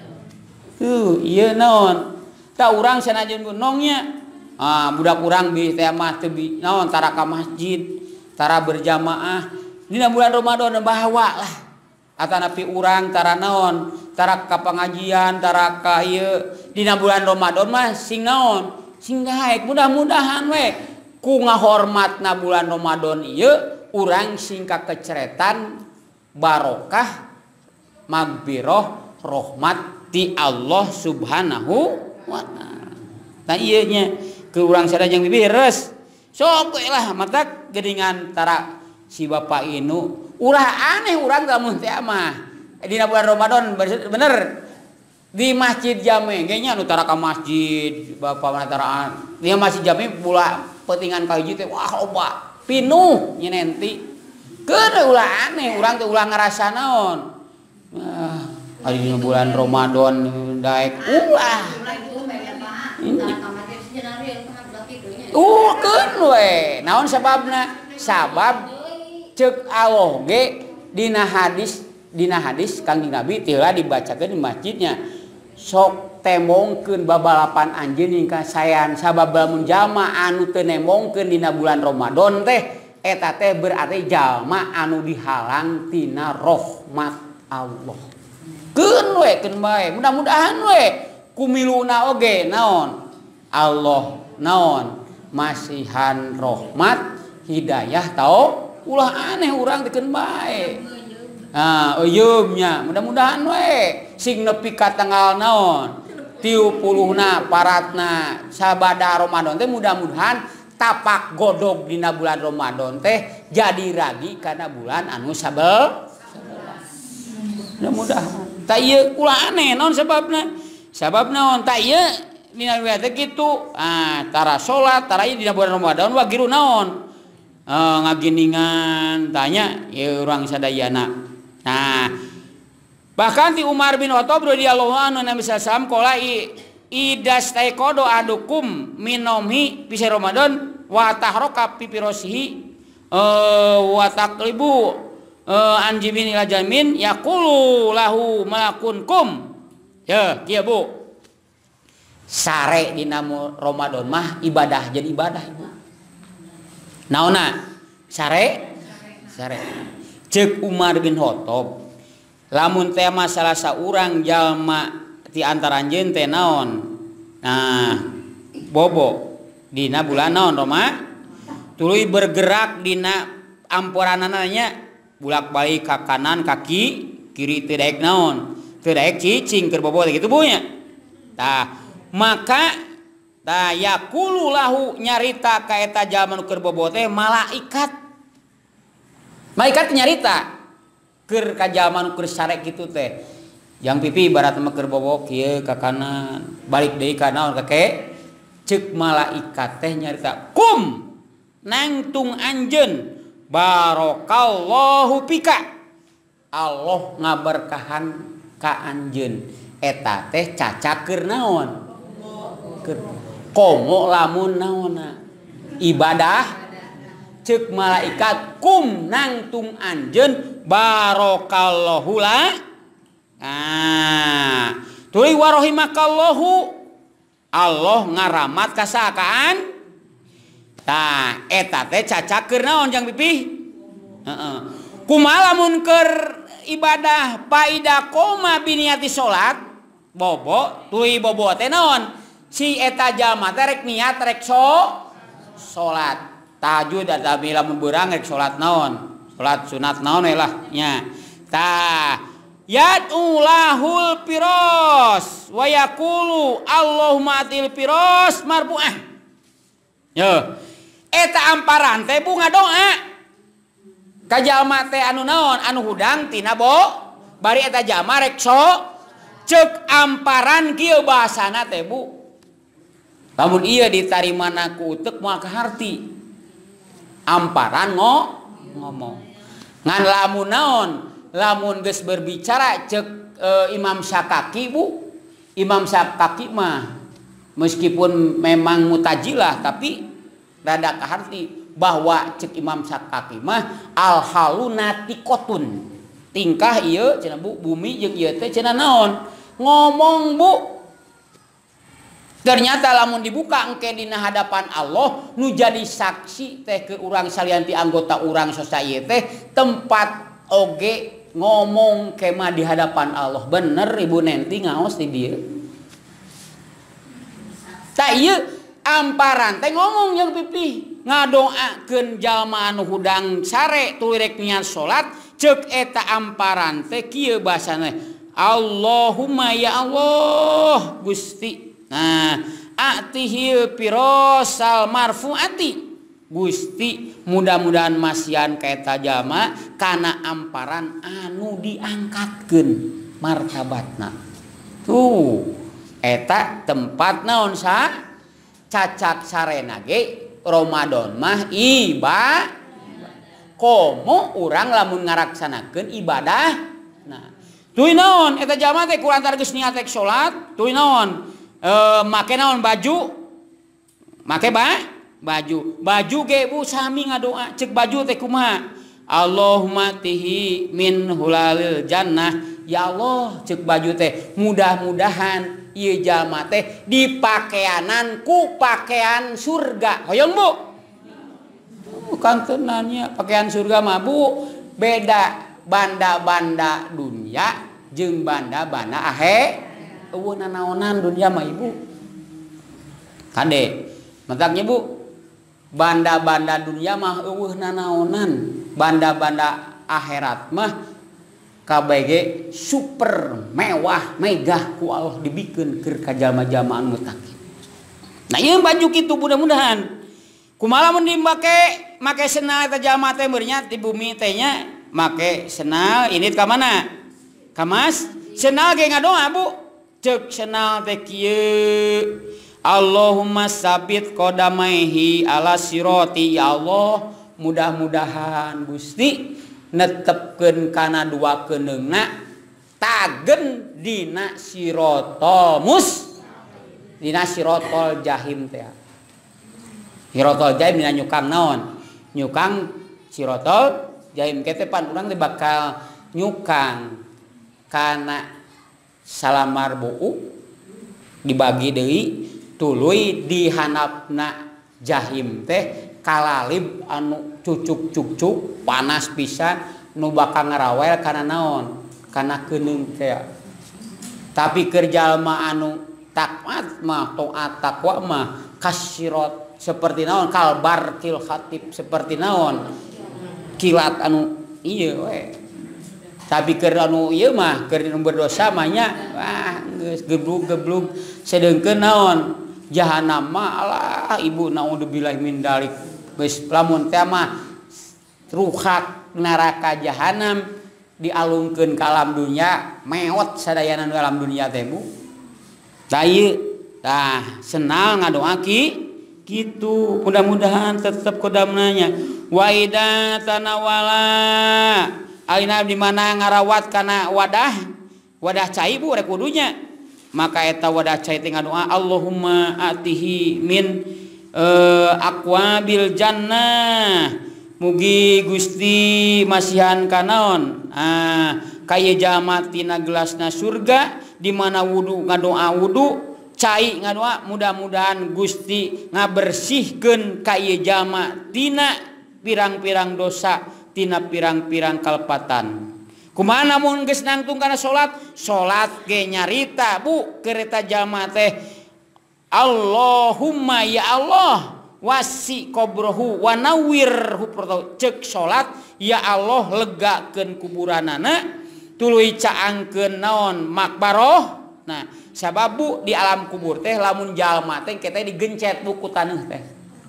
Tuh, ieu naon? Ta urang sanajan gunongnya. Ah, budak urang bi teh mah teu bi naon tara ka masjid, tara berjamaah dina bulan Ramadan bahawa lah. Atanapi urang tara naon tara ka pangajian tara ka ieu dina bulan Ramadan mah sing naon sing gaek mudah-mudahan we ku ngahormatna bulan Ramadan ieu urang sing kakeceretan barokah magfirah rahmat ti Allah Subhanahu wa taala. Tah ieu nya ke urang sadayang biberes sok we lah mata geuningan tara si bapak inu ulah aneh urang lamun teh mah dina bulan Ramadan bener di masjid jame ge nya anu tara ka masjid bapak mantaraan dia masjid jame pula pentingan ka hiji teh wah loba pinuh nya nenti keur ulah aneh urang teh ulah ngarasa naon nah Ari dina bulan Ramadan daek ulah. Uh, keun we. Naon sababna? Sabab ceuk Allah ge dina hadis dina hadis Kangjeng Nabi tila dibacakeun di masjidnya. Sok temongkeun babalapan anjeun ingka sayan sabab lamun jalma anu teu nemongkeun dina bulan Ramadan teh eta teh berarti jalma anu dihalang tina rahmat Allah. Keun we keun bae. Mudah-mudahan we kumiluna oge naon? Allah naon? Masihan rahmat hidayah tau ulah aneh urang teh keun bae. Nah, eyeumnya mudah-mudahan we sing nepi ka tanggal naon tilu puluhna paratna sabada Ramadan teh mudah-mudahan tapak godog dina bulan Ramadan teh jadi ragi karena bulan anu sabel mudah-mudahan ta ieu ulah aneh naon sababna sabab naon ta ieu dina wieu teh kitu ah tara salat tara ieu dina bulan Ramadan wagiru naon eh ngaginingan tanya ieu urang sadayana. Nah, bahkan ti Umar bin Khattab radhiyallahu anhu Nabi sallallahu alaihi wasallam qala idas taiqodo adukum minomi fi Ramadan wa tahraka fi firasihi wa taqlibu anjibin ila jamin yaqulu lahu malakun kum. Ya, kieu Bu. Sare dina Ramadan mah ibadah jadi ibadah Ibu. Naonna? Sare? Sare. Cek Umar bin Khattab lamun teh masalah saurang jalma ti antara anjeun teh naon nah bobo dina bulan naon Roma tuluy bergerak dina ampuranana nya bulak-balik ka kanan kaki kiri teu daek naon teu daek cicing keur bobo teh kitu Bu nya tah maka tah yaqulu lahu nyarita ka eta jalma nu keur bobo teh malaikat. Malaikat nyarita keur ka jalma nu keur sarek kitu teh. Jang pipi ibarat mah keur bobo kieu ka kanan, balik deui ka naon ka ke. Ceuk malaikat teh nyarita, "Kum nangtung anjeun barakallahu pika." Allah ngaberkahan ka anjeun. Eta teh caca keur naon? Keur komo lamun naonna? Ibadah cek malaikat kum nangtung anjeun barakallahu la nah tuluy warahimakallahu Allah ngaramat ka sakaan tah eta teh caca keur naon jang pipih heeh kumaha lamun keur ibadah paida koma biniati salat bobo tuluy bobo teh naon si eta jalma teh rek niat rek so salat tahajud ada lamun beurang rek salat naon salat sunat naon we lah nya tah yad'ulahul piros wa yaqulu Allahumma atil piros marbuah yo eta amparan teh bunga doa ka jalma teh anu naon anu hudang tina bo bari eta jalma rek so ceuk amparan kieu bahasana teh Bu lamun ieu ditarimana ku utek moal kaharti amparan ngo ngomong ngan lamun naon lamun geus berbicara cek e, Imam Syakaki Bu Imam Syakaki mah meskipun memang mutajilah tapi rada kaharti bahwa cek Imam Syakaki mah al halunati kotun tingkah ieu cenah Bu bumi jeung ieu teh cenah naon ngomong Bu ternyata lamun dibuka engke dina hadapan Allah nu jadi saksi teh ke urang salianti anggota urang sosaya teh tempat oge ngomong kemah di hadapan Allah bener Ibu Nenti ngaos di dieu tah ieu amparan teh ngomong yang pipih ngadoakeun jalma anu hudang sare tuluy rek niat salat ceuk eta amparan teh kieu basana Allahumma ya Allah Gusti nah, atihi pirosal marfuati Gusti mudah-mudahan masihan kaeta jalma kana amparan anu diangkatkeun martabatna. Tuh, eta tempat naon sa cacak sarena ge Ramadan mah iba komo urang lamun ngaraksanakeun ibadah. Nah, Tuluy naon eta jalma teh kulantar geus niat rek salat, tuluy naon? E, make naon baju? Make ba? Baju. Baju ge Bu sami ngadoa, cek baju teh kumaha? Allahumma tihi min hulalil jannah. Ya Allah, cek baju teh mudah-mudahan ieu jalma teh dipakaianan ku pakaian surga. Hoyong Bu. Bukan tenannya pakaian surga mah Bu beda banda-banda dunia jeung banda-banda ahe eueuh nanaonan dunia mah Ibu kade mentaknya Bu banda-banda dunia mah eueuh nanaonan banda-banda akhirat mah kabeh super mewah megah ku Allah dibikeun keur ka jalma-jalma anu muttaqin. Nah ieu baju kitu mudah-mudahan kumaha mun dimake make senal eta jalma teh beurnya di bumi teh nya make senal ini ka mana? Ka Mas. Senal ge ngadoa Bu. Ceuk senal teh kieu. Allahumma sabit qadamaihi ala sirati ya Allah mudah-mudahan Gusti netepkeun kana dua keneungna tagen dina sirotol mus dina sirotol jahim teh. Sirotol jahim dina nyukang naon? Nyukang sirotol jahim kete pan urang teh bakal nyukang kana salamar buu dibagi deui tuluy dihanapna jahim teh kalalib anu cucuk-cucuk panas pisan nu bakal ngarawel kana naon kana keuneung teh. Tapi keur jalma anu takmat mah taat takwa mah kasirot seperti naon kalbar kil khatib seperti naon kilat anu ieu we. Tapi keur anu ieu mah keur nu berdosa mah nya wah geus geblug-geblug sedengkeun naon jahanam mah alah ibu naudzubillah min dalik geus lamun teh mah ruhak neraka jahanam dialungkeun ka alam dunya meot sadayana nu alam dunya teh Bu. Tah ieu tah senal ngadoa ki gitu mudah-mudahan tetap kodamnanya wa ida tanawala aina di mana ngarawat kana wadah wadah cai Bu rek kudunya maka eta wadah cai teh ngadoa Allahumma atihi min uh, aqwabil jannah mugi Gusti masihan kanaon ah kaya jalma tina gelasna surga di mana wudu ngadoa wudu cai ngadoa mudah-mudahan Gusti ngabersihkeun ka ieu jalma tina pirang-pirang dosa tina pirang-pirang kalepatan. Kumaha namun geus nangtung kana salat? Salat ge nyarita Bu keur eta jalma teh Allahumma ya Allah wasi qabrahu wa nawwirhu ceuk salat ya Allah legakeun kuburanana tuluy caangkeun naon makbaroh. Nah sabab Bu di alam kubur teh lamun jalma teh kita digencet Bu ku taneuh teh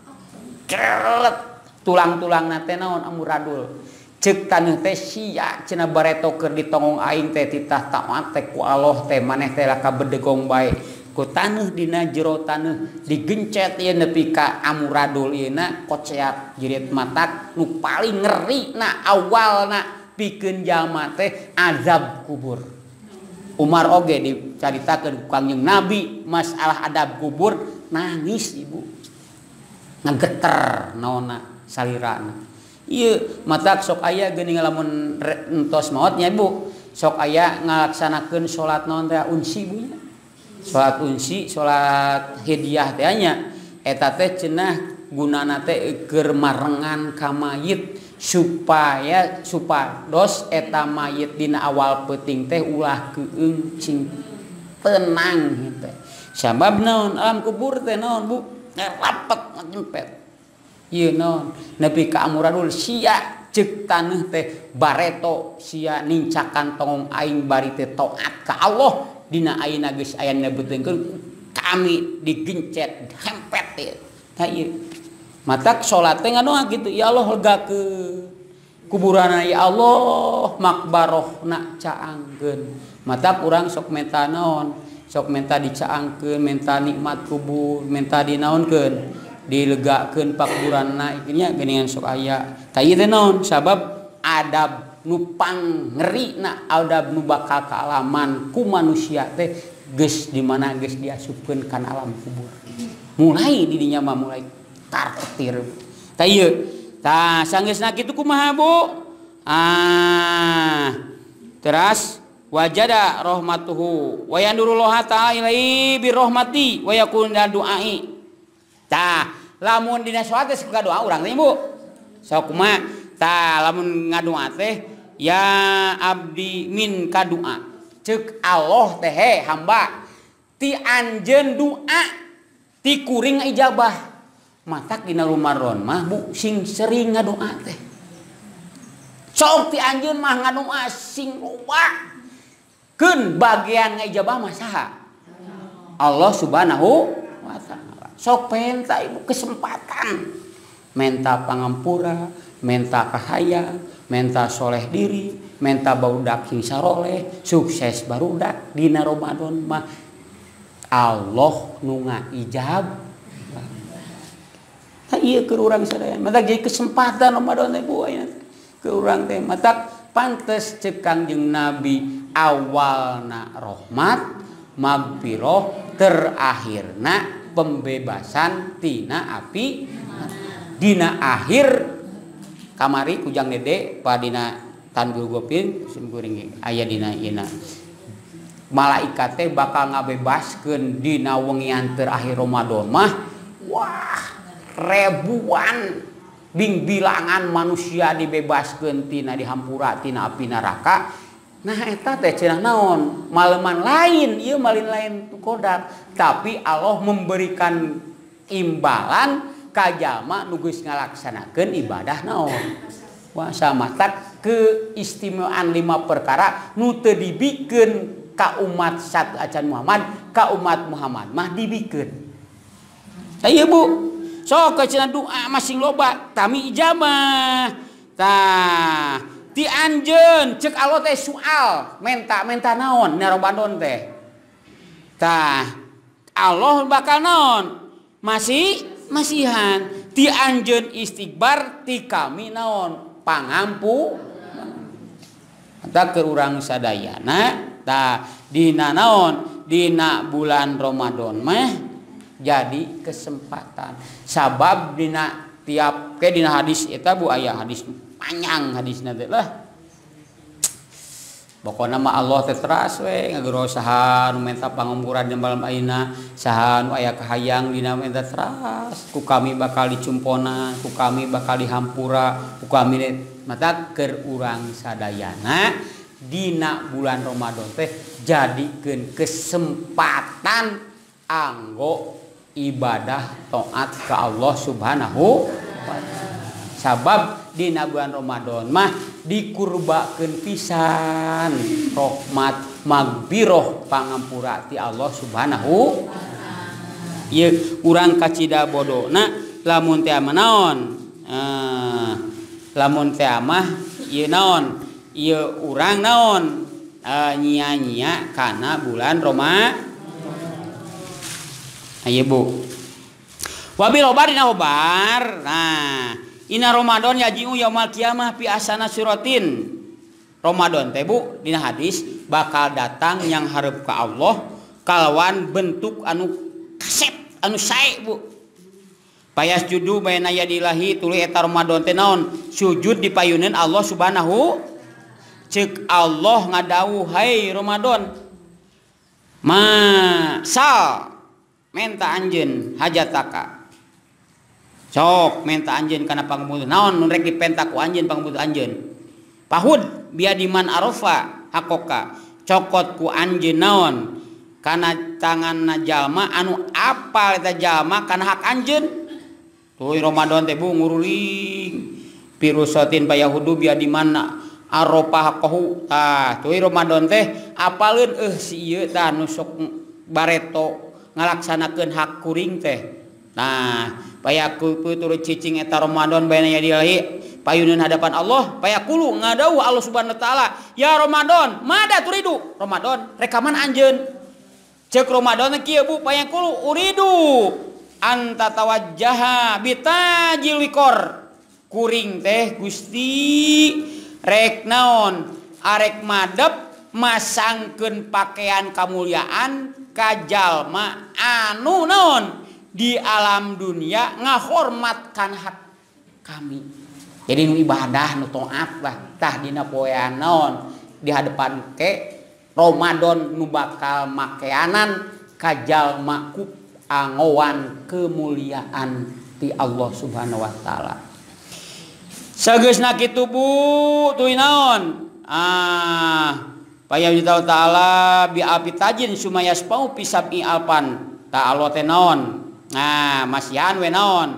keret tulang-tulangna teh naon amuradul ceuk taneuh teh sia cenah bareto keur ditongong aing teh titah taat teh ku Allah teh maneh teh laka bedegong bae ku taneuh dina jero taneuh digencet ieu nepi ka amuradul ieuna koceat jerit matak nu paling ngeri na awalna pikeun jalma teh azab kubur. Umar oge dicaritakeun ku Kangjeng Nabi masalah adab kubur nangis Ibu ngageter naonna salirana ieu matak sok aya geuning lamun entos maot nya Bu sok aya ngalaksanakeun salat naon teh unsi Bu nya salat unsi salat hadiah teh nya eta teh cenah gunana teh keur marengan ka mayit supaya supados eta mayit dina awal peuting teh ulah keung cing tenang teh sabab naon alam kubur teh naon Bu rapet ngempet ieu naon nepi ka amuradul sia ceuk taneuh teh bareto sia nincakan tongong aing bari teh taat ka Allah dina ayeuna geus aya nebeuteungkeun kami digencet hempet teh tah ieu matak salat teh ngadoa kitu ya Allah legakeun kuburana ya Allah makbarohna caangkeun matak urang sok menta naon sok menta dicaangkeun menta nikmat kubur menta dinaonkeun dilegakeun pakuburanna ieu nya geuningan sok aya tah ieu teh naon sabab adab nupang ngeri na adab nu bakal kaalaman ku manusia teh geus di mana geus diasupkeun kana alam kubur. Mulai di dinya mah mulai tarketir. Tah ieu. Tah sanggeusna kitu kumaha Bu? Ah. Teras wajada rahmatuhu wa yandurullaha ta'ala ilaihi bi rahmati wa yakun du'ai. Tah lamun dina salat teh suka doa urang teh Bu. Sok kumaha? Tah lamun ngadoa teh ya abdi min kadua ceuk Allah teh he hamba ti anjeun doa ti kuring ijabah matak dina Ramadan mah Bu sing sering ngadoa teh sok ti anjeun mah ngadoa sing loba keun bagian ngijabah mah saha Allah Subhanahu wa taala sok penta ibu kesempatan menta pangampura menta kahaya menta soleh diri, menta barudak sing saroleh, sukses barudak dina Ramadan mah Allah nu ngaijab. Tah ieu keur urang sadaya, mata jadi kesempatan Ramadan teh Bu aya keur urang teh mata pantes ceuk Kangjeng Nabi awalna rahmat, magfirah, terakhirna pembebasan tina api dina akhir kamari kujang dede padina tanggul gopin simkuring aya dina ina malaikat teh bakal ngabebaskeun dina wengian terakhir Ramadan mah wah ribuan bing bilangan manusia dibebaskeun tina dihampura tina api neraka. Nah eta teh cenah naon maleman lain ieu malin lain qadar tapi Allah memberikan imbalan kajama nu geus ngalaksanakeun ibadah naon wah samatak keistimewaan lima perkara nu teu dibikeun ka umat satu acan Muhammad ka umat Muhammad mah dibikeun. Ieu Bu sok cenah doa masing loba tami ijabah. Tah ti anjeun ceuk Allah teh soal menta menta naon dina Ramadan teh. Tah Allah bakal naon masih masihan ti anjeun istighbar ti kami naon pangampu eta keur urang sadayana tah dina naon dina bulan Ramadan mah jadi kesempatan sabab dina tiap ke dina hadis eta Bu aya hadis panjang hadisna teh lah pokona mah Allah teh teras we ngagero saha nu menta pangampuran di malam ayeuna saha nu aya kahayang dina menta teras ku kami bakal dicumpona ku kami bakal dihampura ku kami mata keur urang sadayana dina bulan Ramadan teh jadikeun kesempatan anggo ibadah taat ka Allah Subhanahu wa taala sabab dina bulan Ramadan mah dikurbakeun pisan rahmat magfirah pangampura ti Allah Subhanahu ieu urang kacida bodona lamun teh mah naon eh, lamun teh mah ieu naon ieu urang naon eh, nyia-nyia kana bulan Ramadan ayo Bu wabil obar dina obar nah Ina Ramadan yaji'u yaumal qiyamah fi asana suratin. Ramadan teh Bu dina hadis bakal datang yang hareup ka Allah kalawan bentuk anu kasep anu sae Bu. Payasjudu baina yadillahi tuluy eta Ramadan teh naon? Sujud di payuneun Allah Subhanahu ceuk Allah ngadawuh hai Ramadan. Ma sal menta anjeun hajataka. Sok menta anjeun kana pangabutuh naon nu rek dipenta ku anjeun pangabutuh anjeun pahud biadiman arafa hakoka cokot ku anjeun naon kana tanganna jalma anu apal eta jalma kana hak anjeun tuh Ramadan teh Bu nguruling pirusatin bayahudu biadiman arafa hakohu tah tuh Ramadan teh apaleun euh si ieu tah nu sok bareto ngalaksanakeun hak kuring teh nah payaku turut cicing eta Ramadan baina yadillahi payuneun hadapan Allah payakulu ngadawuh Allah Subhanahu wa taala ya Ramadan mada turidu Ramadan rekaman anjeun ceuk Ramadan kieu Bu payakulu uridu anta tawajjaha bitajil wikor kuring teh Gusti rek naon arek madep masangkeun pakaian kamuliaan ka jalma anu naon di alam dunia ngahormatkan hak kami. Jadi nu ibadah nu taat lah tah dina poean naon di hadapan ke Ramadan nu bakal makeanan ka jalma ku angowan kemuliaan ti Allah Subhanahu wa taala. Sageusna kitu Bu tuluy naon? Ah, payah Allah taala bi apitajin sumayas pau pisabi alpan ta Allah teh naon? Nah, masihan we naon?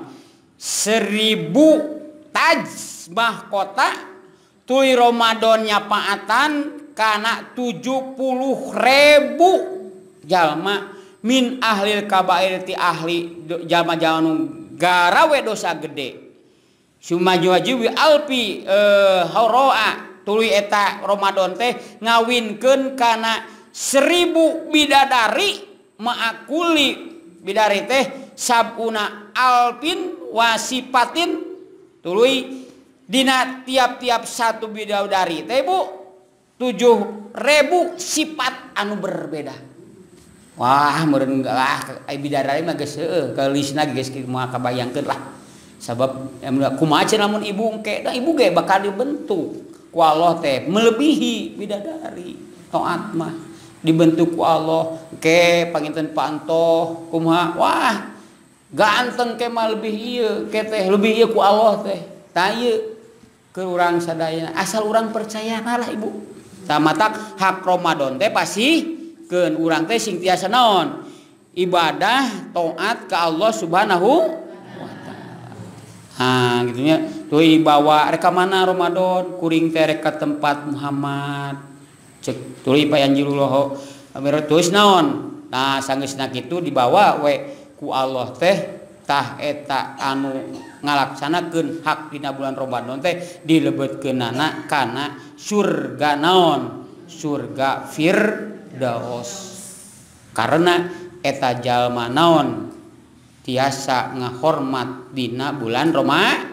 Seribu taj mahkota tuluy Ramadan nyapaatan kana tujuh puluh ribu jalma min ahlil kabair ti ahli jalma-jalma nu garawe dosa gede. Sumaju wajibi alpi eh, horoa tuluy eta Ramadan teh ngawinkeun kana seribu bidadari maakuli bidari teh sabuna alpin wasipatin tuluy dina tiap-tiap satu bidadari teh Bu tujuh ribu sifat anu berbeda. Wah meureun lah bidadari mah geus heueuh kalisna geus moal kabayangkeun lah. Sabab kumaha cenah lamun ibu engke da ibu ge bakal dibentuk ku Allah teh melebihi bidadari taat mah dibentuk ku Allah ke panginten pantoh kumaha wah ganteng ke mah lebih ieu ke teh lebih ieu ku Allah teh tah ieu keur urang sadayana asal urang percayana lah ibu tah matak hak Ramadan teh pasti keun urang teh sing tiasa naon ibadah taat ka Allah Subhanahu wa taala. Ha gitunya tuluy bawa rek mana Ramadan kuring teh rek ka tempat Muhammad cek tuluy payanjilullah amir tulis naon nah sanggeusna kitu dibawa we ku Allah teh tah eta anu ngalaksanakeun hak dina bulan Ramadan teh dilebetkeunana kana surga naon surga Firdaus karena eta jalma naon tiasa ngahormat dina bulan Ramadan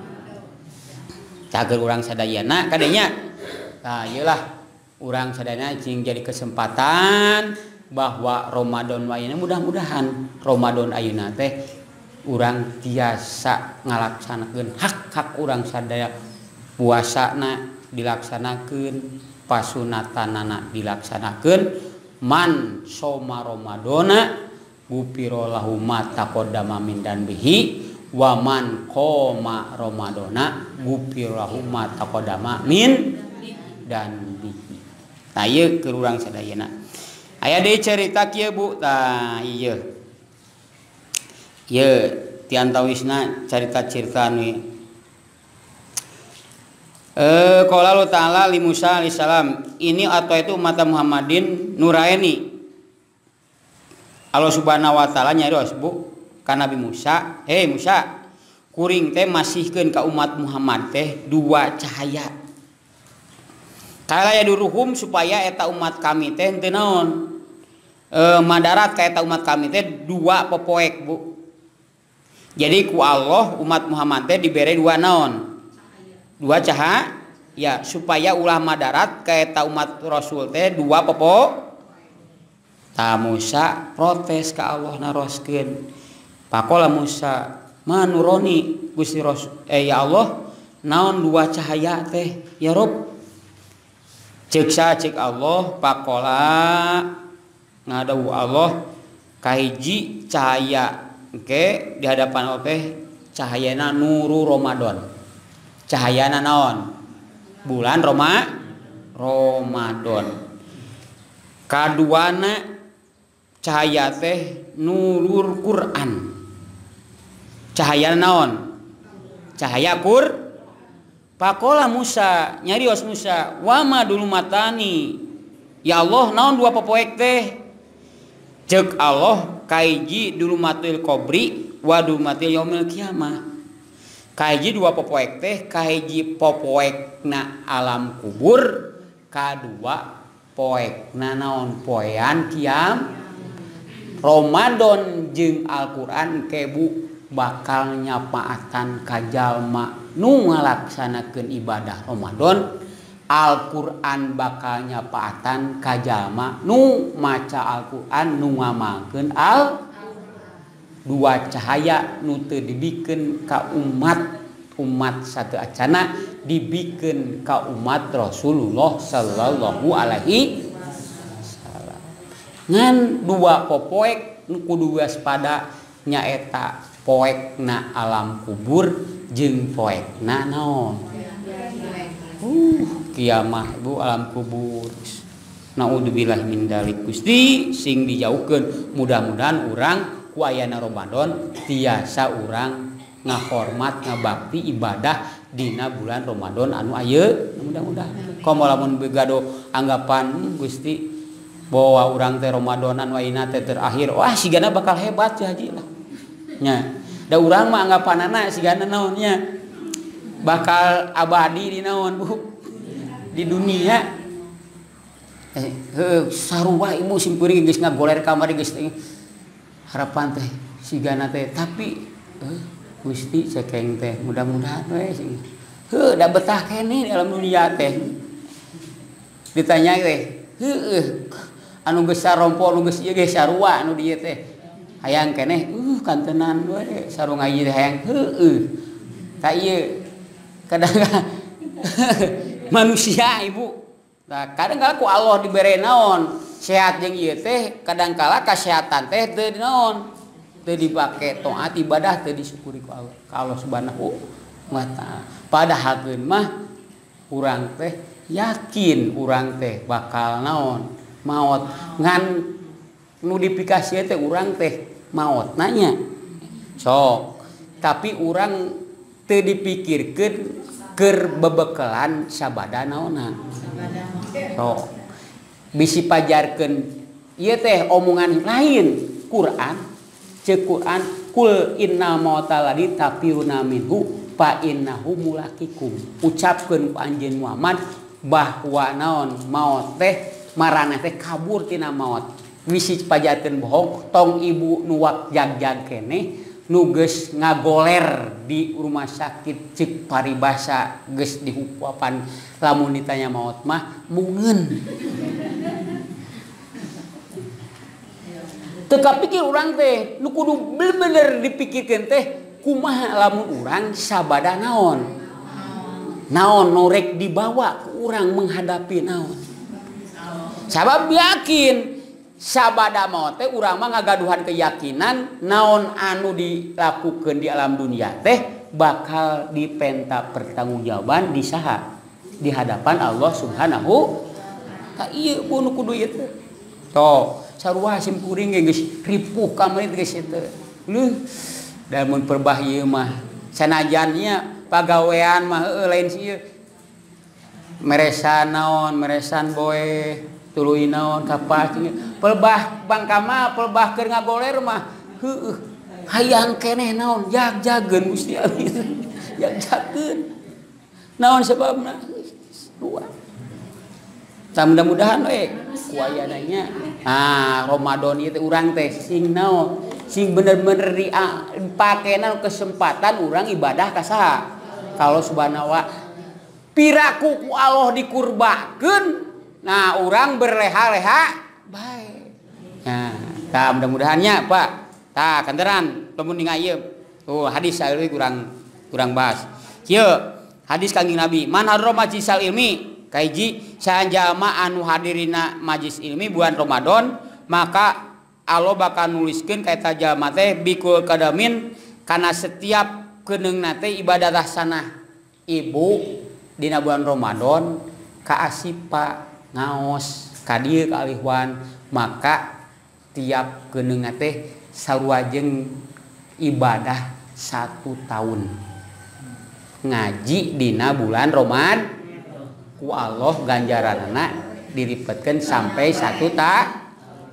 cager urang sadayana kadenya nah iyalah urang sadayana cing jadi kesempatan bahwa Ramadan wayana mudah-mudahan Ramadan ayeuna teh urang tiasa ngalaksanakeun hak-hak urang sadaya puasana dilaksanakeun pasunatanana dilaksanakeun man soma Ramadana gupiro lahu ma taqaddama min danbihi wa man qoma Ramadana gupiro lahu ma taqaddama min danbihi. Nah ieu keur urang sadayana aya deui cerita kieu Bu tah ieu ieu ti antawisna carita-carita anu eh qala Allah taala li Musa alaihi salam ini atau itu umat Muhammadin nuraini Allah Subhanahu wa taala nyarios Bu ka Nabi Musa hei Musa kuring teh masihkeun ka umat Muhammad teh dua cahaya kala ya duruhum supaya eta umat kami teh teu naon e, madarat ka eta umat kami teh dua popoek Bu. Jadi ku Allah umat Muhammad teh dibere dua naon dua cahaya ya supaya ulah madarat ka eta umat Rasul teh dua popo. Ta Musa protes ka Allah naroskeun pakola Musa manuroni Gusti Rasul eh ya Allah naon dua cahaya teh ya Rob cek sa cek Allah pakola ngadawu Allah kahiji cahaya oke di hadapan Allah teh cahayana nuru Ramadan cahayana naon bulan Roma Ramadan kaduana cahaya teh nurur Quran cahayana naon cahaya Qur pakola Musa nyarios Musa wama dulu matani ya Allah naon dua popoek teh cek Allah kaiji dulu matil kobri wa dulu matil yaumil kiamah kaiji dua popoek teh kaiji popoekna alam kubur kadua poekna naon poean kiam Ramadan jeung Al-Qur'an kebu bakal nyapaatan ka jalma nu ngalaksanakeun ibadah Ramadan Al-Qur'an bakal nyapaatan ka jalma nu maca Al-Qur'an nu ngamalkeun al dua cahaya nu teu dibikeun ka umat umat satu acana dibikeun ka umat Rasulullah sallallahu alaihi wasallam. Ngan dua popoek nu kudu waspada nyaeta poekna alam kubur jeung poekna naon uh kiamah bu alam kubur. Naudzubillah min dzalik. Gusti sing dijauhkeun mudah-mudahan urang ku ayana Ramadan tiasa urang ngahormat ngabakti ibadah dina bulan Ramadan anu ayeuna mudah-mudahan. Komo lamun begado anggapan Gusti bahwa urang teh Ramadan anu ayeuna teh terakhir wah sigana bakal hebat ya haji lah nya. Da urang mah anggapanana sigana naon nya bakal abadi di naon Bu di dunia. Eh heuh sarua ibu simpuring geus ngagoler kamari geus harapan teh sigana teh tapi eh Gusti cekeng teh mudah-mudahan we sing heuh da betah keneh di alam dunia teh. Ditanya teh heuh anu geus sarompo anu geus ieu ge sarua anu dieu teh hayang keneh uh kantenan we sarung ieu teh hayang heuh ka ieu kadang manusia ibu. Nah kadang kala ku Allah dibere naon sehat jeung ieu teh kadang kala kasehatan teh teu naon teu dipake taat ibadah teu disyukuri ku Allah ka Allah Subhanahu wa taala. Padahalkeun mah urang teh yakin urang teh bakal naon maot ngan nu dipikasi teh urang teh maot nanya sok tapi urang teu dipikirkeun keur bebekelan sabada naonna sok bisi pajarkeun ieu teh omongan lain Quran ceuk Quran kul inna mautaladi tapiruna minhu fa innahu mulakikum ucapkeun ku anjeun Muhammad bahwa naon maot teh marana teh kabur tina maot bisi pajarkeun bohong tong ibu nu wak jag-jag keneh nu geus ngagoler di rumah sakit ceuk paribasa geus dihupapan lamun ditanya maot mah mungeun. Teu kapikir urang teh nu kudu bener-bener dipikirkeun teh kumaha lamun urang sabada naon naon nu rek dibawa ku urang menghadapi naon. Sabab yakin sabada maot teh urang mah ngagaduhan keyakinan naon anu dilakukeun di alam dunia teh bakal dipenta pertanggungjawaban di saha di hadapan Allah Subhanahu ka ieu bu nu kudu ieu teh to sarua simkuring geus ripuh kamari geus teh leuh da mun perbah ieu mah sanajan nya pagawean mah heueuh lain ieu meresan naon meresan boe tuluy naon kapas pelbah bangkama pelbah keur ngagoler mah heueuh hayang keneh naon jag-jageun Gusti Allah jag-jageun naon sababna dua tah mudah-mudahan we ku ayana nya ah Ramadan ieu teh urang teh sing naon sing bener-bener dipakena kesempatan urang ibadah ka saha ka Allah Subhanahu wa piraku ku Allah dikurbakeun. Nah, orang berleha-leha baik. Nah, tah mudah-mudahannya Pak. Tah kanteran lamun ninga ieu. Tuh hadis saeureut kurang kurang bahas. Kieu hadis Kangjeng Nabi, man hadro majlisal ilmi, kaiji saanjalma anu hadirina majlis ilmi bulan Ramadan, maka Allah bakal nuliskeun ka eta jalma teh bikul kadamin kana setiap keneungna teh ibadah sana ibu dina bulan Ramadan kaasipa ngaos ka dieu ka alihwan maka tiap keneung teh sarua jeung ibadah satu tahun ngaji dina bulan Ramadan ku Allah ganjaranna dilipetkeun sampai satu ta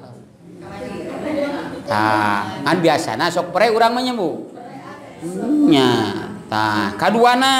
tah kan biasana sok pre urang mah nya Bu nya tah kaduana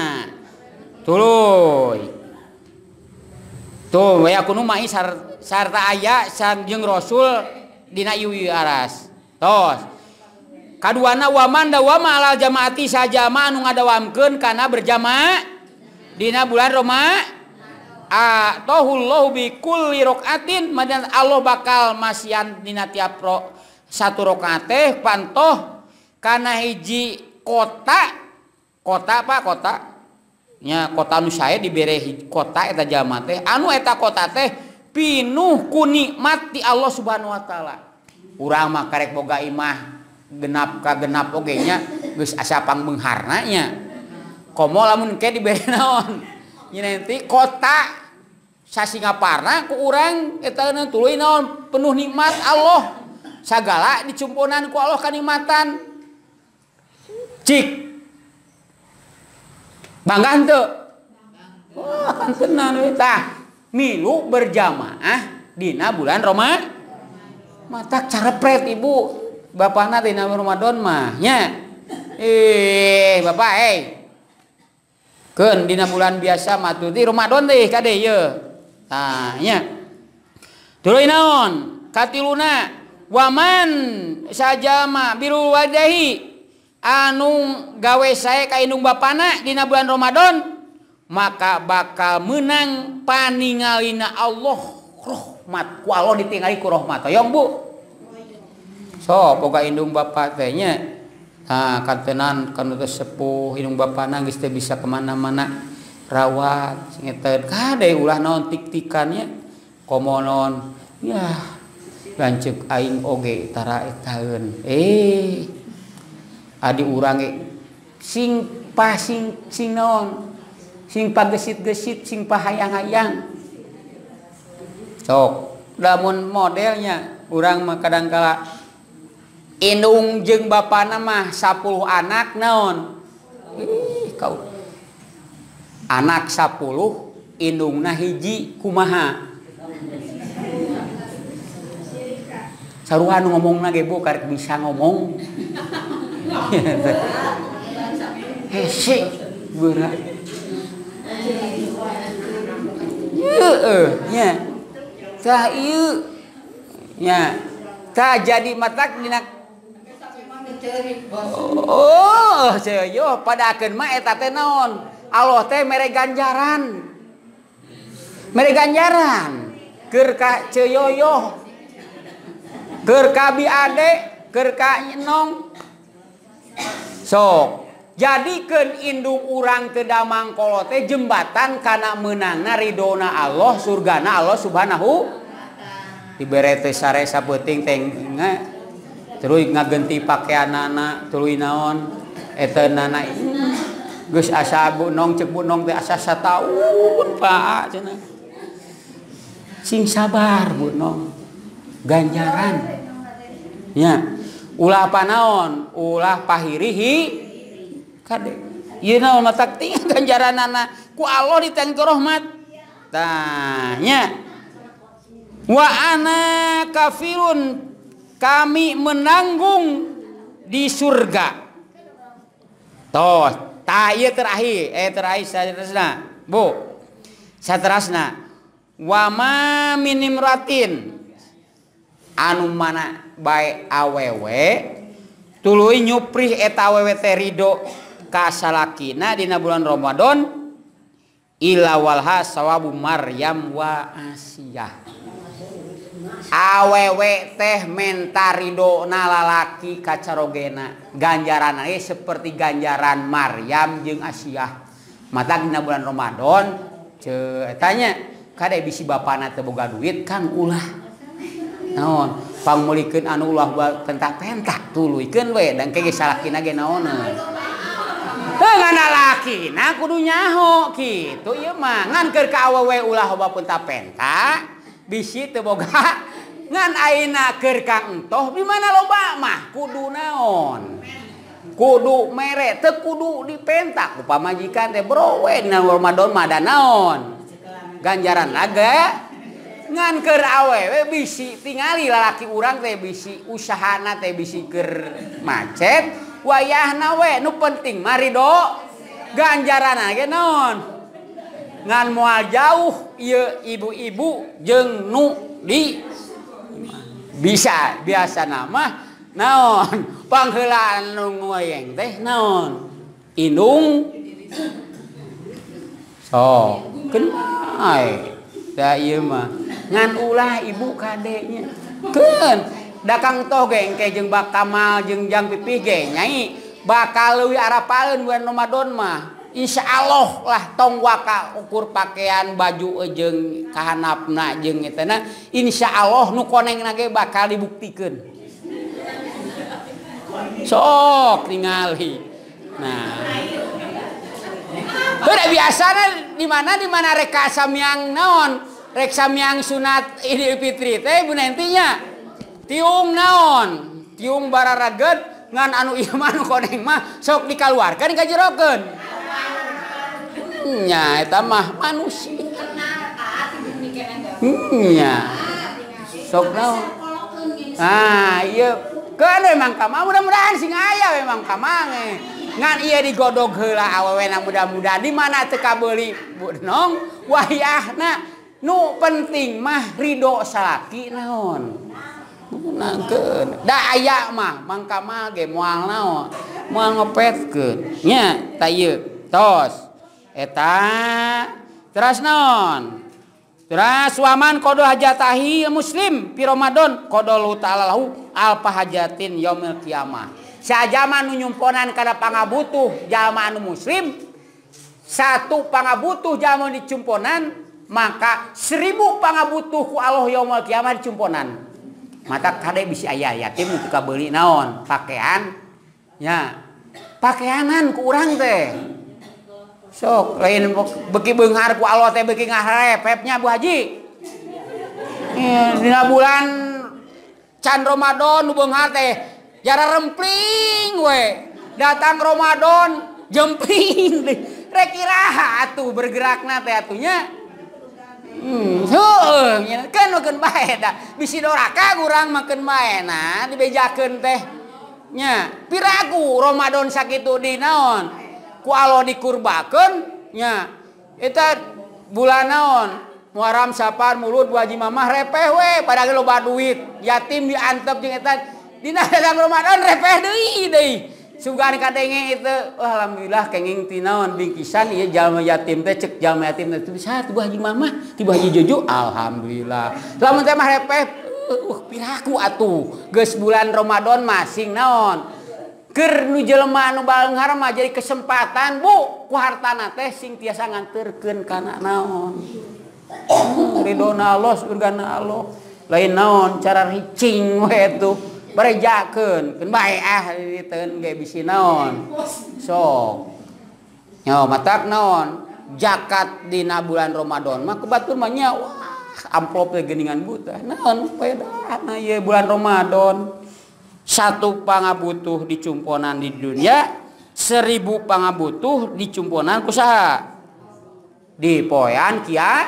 tuluy tuh ya kuno mai sar, sarta aya sang jeung Rasul dina ieu aras. Tos. Kaduana waman da wama alal jamaati sajama anu ngadawamkeun kana berjamaah dina bulan Roma atahullahu bi kulli rakaatin madian Allah bakal masian dina tiap ro, satu rakaat teh pantoh kana hiji kota kota apa kota nya kota nu sae dibere kota eta jalma teh anu eta kota teh pinuh ku nikmat ti Allah Subhanahu wa taala. Urang mah karek boga imah genap ka genap oge nya geus asa pangbeungharna nya. Komo lamun ke dibere naon? Nya nanti kota sasingaparna ku urang eta tuluy naon penuh nikmat Allah. Sagala dicumpunan ku Allah kanikmatan. Cik bangga henteu? Oh, kan tenan we tah. Milu berjamaah dina bulan Ramadan. Matak carepret ibu. Bapakna dina Ramadan mah nya. Eh, bapak eh. Keun dina bulan biasa mah tuh di Ramadan teh kade ye. Tah nya. Tuluy naon? Katiluna waman sajama birul wadahi anu gawe sae ka indung bapana dina bulan Ramadan maka bakal menang paningalina Allah rahmat ku Allah ditingali ku rahmat hoyong bu so boga indung bapa teh nya ha kantenan kana teh sepuh indung bapana geus teh bisa kemana-mana rawat ngeuteun kade ulah naon tik-tikannya komonon ya lanceuk aing oge tara etaeun eh adi urang sing pa sing sing naon sing pagesit-gesit sing pahayang-hayang sok lamun modelnya urang mah kadangkala indung jeung bapana mah sepuluh anak naon ih kau anak sepuluh indungna hiji kumaha saruhan ngomongna ge bu karek bisa ngomong hese berat heeh nya tah ieu nya tah jadi matak dina oh seueuh padakeun mah eta teh naon Allah teh mere ganjaran mere ganjaran keur ka ceuyoyoh keur ka bi ade keur ka nyenong sok jadikeun indung urang teu da mangkolo teh jembatan kana meunangna ridona Allah surgana Allah Subhanahu dibere teh sare sapeuting teh terus ngagenti pakaianana tuluy naon eteunana geus asa bu nong ceuk bu nong teh asa sataun Pak cenah sing sabar bu nong ganjaran nya ulah panaon ulah pahirihi kade ieu naon matak ting ganjaranana ku Allah ditengku rahmat tah nya wa ana kafirun kami menanggung di surga toh tah ieu terakhir eh terakhir saterasna bu saterasna wa ma minimratin anu mana bae awewe tuluy nyuprih eta awewe teh ridho ka salakina dina bulan Ramadan ila walha sawabu Maryam wa Asiyah awewe teh menta ridona lalaki ka carogena ganjaran ge seperti ganjaran Maryam jeung Asiyah mata dina bulan Ramadan ce tanya kade bisi bapana teu boga duit kan ulah naon pangmulikeun anu ulah pentak-pentak tuluykeun we dan kege salakina ge naon teu ngana lakina kudu nyaho kitu ieu mah ngan keur ka awewe ulah loba pentak-pentak bisi teu boga ngan ayeuna keur ka entoh di mana loba mah kudu naon kudu mere teu kudu dipentak ku pamajikan teh bro we dina Ramadan mah da naon ganjaran laga ngan keur awewe bisi tingali lalaki urang teh bisi usahana teh bisi keur macet wayahna we nu penting mah ridho ganjaranna ge naon ngan moal jauh ieu ibu-ibu jeung nu di bisa biasa nama naon pangheula anu ngoyeng teh naon indung so keun Ai, da ieu mah ngan ulah ibu kadenya. Keun dakang toh ge engke jeung Bak Kamal jeung Jang Pipih ge nyai bakal leuwih arapaeun bulan Ramadan mah. Insyaallah lah tong waka ukur pakaian baju jeung kahanapna jeung etana insyaallah nu konengna ge bakal dibuktikeun. Sok ningali. Nah. Udah biasana di mana di mana rek samiang naon? Rek samiang sunat Idul Fitri teh bu nantinya. Tiung naon? Tiung bararaget ngan anu ieu mah anu koneng mah sok dikaluarkeun kajerokeun. Nya eta mah manusia. Nya. Sok naon? Ah, ieu kan memang kamang mudah-mudahan sing aya memang kamang eh. Ngan ieu digodog heula awewena mudah-mudahan di mana teu kabeuli Bu Nong wayahna nu penting mah ridho salaki naon. Nangkeun. Da aya mah mangka mah ge moal naon? Moal ngepetkeun. Nya ta ieu. Tos. Eta teras naon? Teras waman kodo hajatahi muslim fi Ramadan qadallahu ta'ala lahu alfa hajatin yaumil qiyamah. Sajama nu nyumponan kana pangabutuh jalma anu muslim satu pangabutuh jalma dicumponan maka seribu pangabutuh ku Allah yaumil qiyamah dicumponan. Mata kade bisi aya yatim nu kabeuli naon? Pakaian. Nya. Pakaianan ku urang teh. Sok lain beki beunghar ku Allah teh beki ngaharepepnya Bu Haji. Eh, dina bulan can Ramadan nu beunghar teh jara rempling we. Datang Ramadan jemping rek iraha atuh bergerakna teh atunya. Hmm, heuh nya kan makeun bae da. Bisi doraka urang makeun bae na dibejakeun teh. Nya, piragu Ramadan sakitu di naon? Ku Allah dikurbakeun nya eta bulan naon Muharram Safar Maulud Bu Haji Mamah repeh we padahal loba duit yatim diantep jeung eta dina dalam Ramadan repeh deui deui sugan kadenge itu oh, alhamdulillah kenging ti naon bingkisan ieu jalma yatim teh ceuk jalma yatim teh bisa Bu Haji Mamah ti Bu Haji Juju alhamdulillah lamun teh mah repeh uh piraku atuh geus bulan Ramadan masing naon keur nu jelema anu balenghar mah jadi kesempatan Bu ku hartana teh sing tiasa nganterkeun kana naon ridona Allah surgana Allah lain naon cara ricing we tuh barejakeun keun bae ah diteun ge bisi naon sok nyaho matak naon zakat dina bulan Ramadan mah kebatur mah nya wah amplop teh geuningan buta naon pedana ieu bulan Ramadan satu pangabutuh dicumponan di dunia seribu pangabutuh dicumponan kusaha di poean kia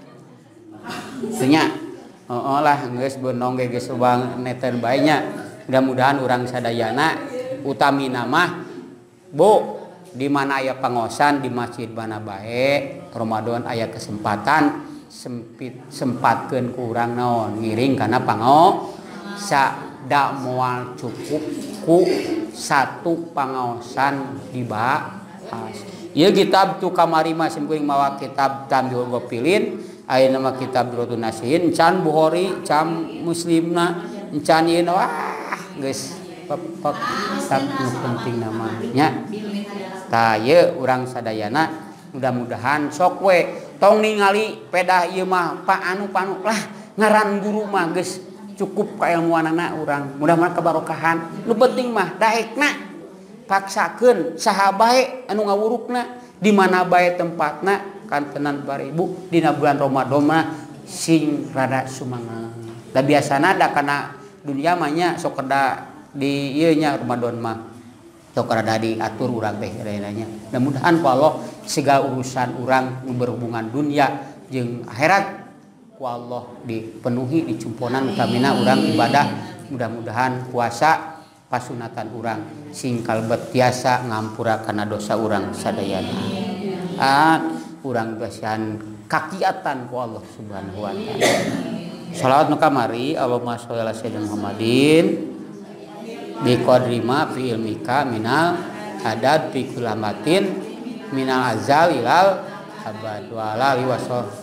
senya oh lah geus beunong ge geus ubang neten bae nya mudah-mudahan urang sadayana utamina mah Bu di mana aya pangosan di masjid mana bae Ramadan aya kesempatan sempit sempatkeun ku urang naon ngiring kana pangosa da moal cukup ku satu pangaosan dibahas. Ieu kitab tu kamari mah sim kuring mawa kitab Tambiul Ghafilin, ayeuna mah kitab Durratun Nasihin, can Bukhari, can Muslimna, can ieu wah geus pepek kitab nu penting namanya. Tah ieu urang sadayana mudah-mudahan sok we tong ningali pedah ieu mah Pak anu panu lah ngaran guru mah geus cukup kailmuanana urang mudah-mudahan kabarokahan nu penting mah daekna paksakeun saha bae anu ngawurukna di mana bae tempatna kantenan baribu dina bulan Ramadan mah sing rada sumanget da biasana da kana dunia mah nya sok kada di ieu nya Ramadan mah sok rada diatur urang teh nya mudah-mudahan ku Allah segala urusan urang nu berhubungan dunia jeung akhirat ku Allah dipenuhi dicumponan utamina urang ibadah mudah-mudahan puasa pasunatan urang sing kalbet tiasa ngampura kana dosa urang sadayana ah urang basihan kakiatan ku Allah Subhanahu wa taala shalawat nu kamari Allahumma sholli ala sayyidina Muhammadin bi qadri ma fi ilmika minal adad fi kulamatin minal azal ilal abad wa ala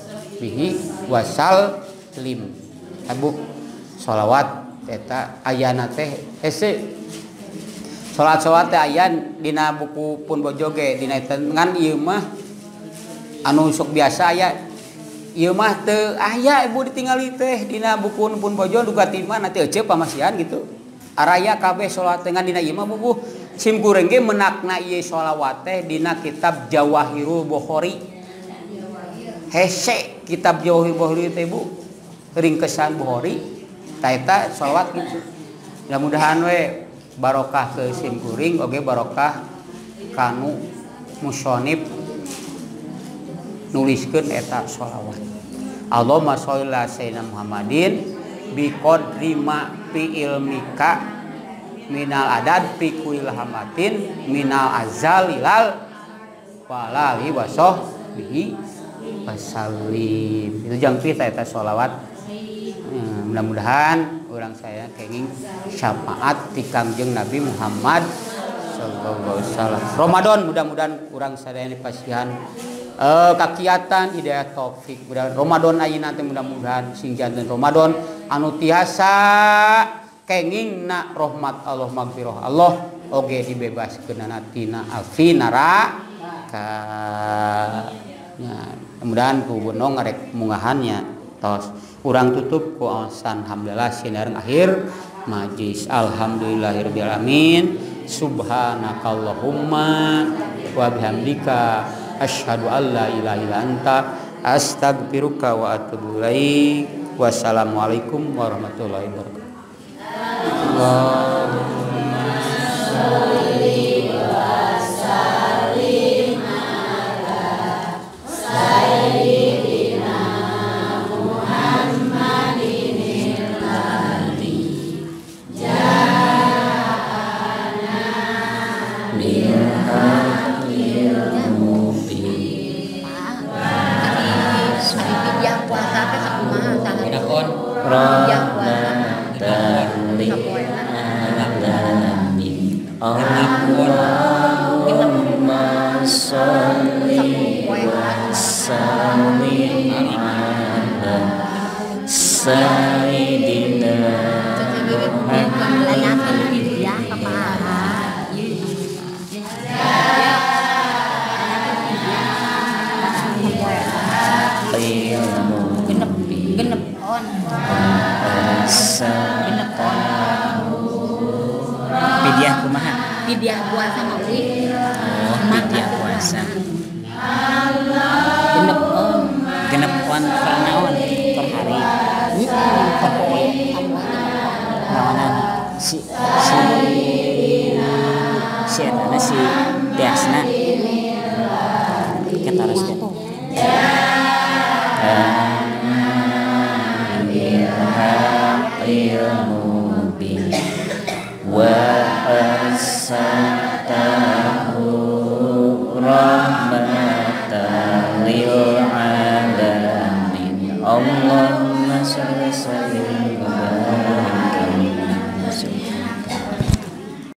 bihi wasal lim. Abu sholawat eta ayana teh hese salat-salat teh aya dina buku pun bojoge dina ngan ieu mah anu sok biasa aya ieu mah teu aya ibu ditinggali teh dina buku pun bojo duga timah nanti ece pamasian gitu araya kabeh salat ngan dina ieu mah buku sim kuring ge menakna ieu sholawat teh dina kitab Jawahirul Bukhari hese kitab Jawahirul Bukhari teh Bu ringkesan Bukhari ta eta sholawat gitu mudah-mudahan we barokah ke sim kuring oge barokah kanu musonib nuliskeun eta sholawat. Allahumma sholli ala sayyidina Muhammadin bi qadri ma fi ilmika minal adad fi kulli hamatin minal azalilal walali wasahbihi wasallim. Itu jangpi eta sholawat. Hmm, mudah-mudahan orang saya kenging syafaat ti Kangjeng Nabi Muhammad sallallahu alaihi wasallam. Ramadan mudah-mudahan orang sadaya dipasihan eh, kakiatan hidayah taufik. Mudah Ramadan ayeuna teh mudah-mudahan sing janten Ramadan anu tiasa kenging na rahmat Allah magfirah Allah oge dibebaskeunana tina afi neraka. Ya, mudah-mudahan ku beunong ngarek mungahannya tos urang tutup ku awasan alhamdulillah sinareng akhir majlis alhamdulillahirabbil alamin subhanakallahumma wa bihamdika asyhadu an la ilaha illa anta astaghfiruka wa atubu ilaik wassalamualaikum warahmatullahi wabarakatuh. Allahumma sholli wa sallim ala sayyidina Allahumma sholli wa sallim ala sayyidina genep genep on genep on Pidiah kumaha? pidiah puasa mauli Oh, pidiah puasa. genep on Genep on per naon per hari. Naonan si si si eta si tiasna. Kita harus teh. Ilmu bi wa asata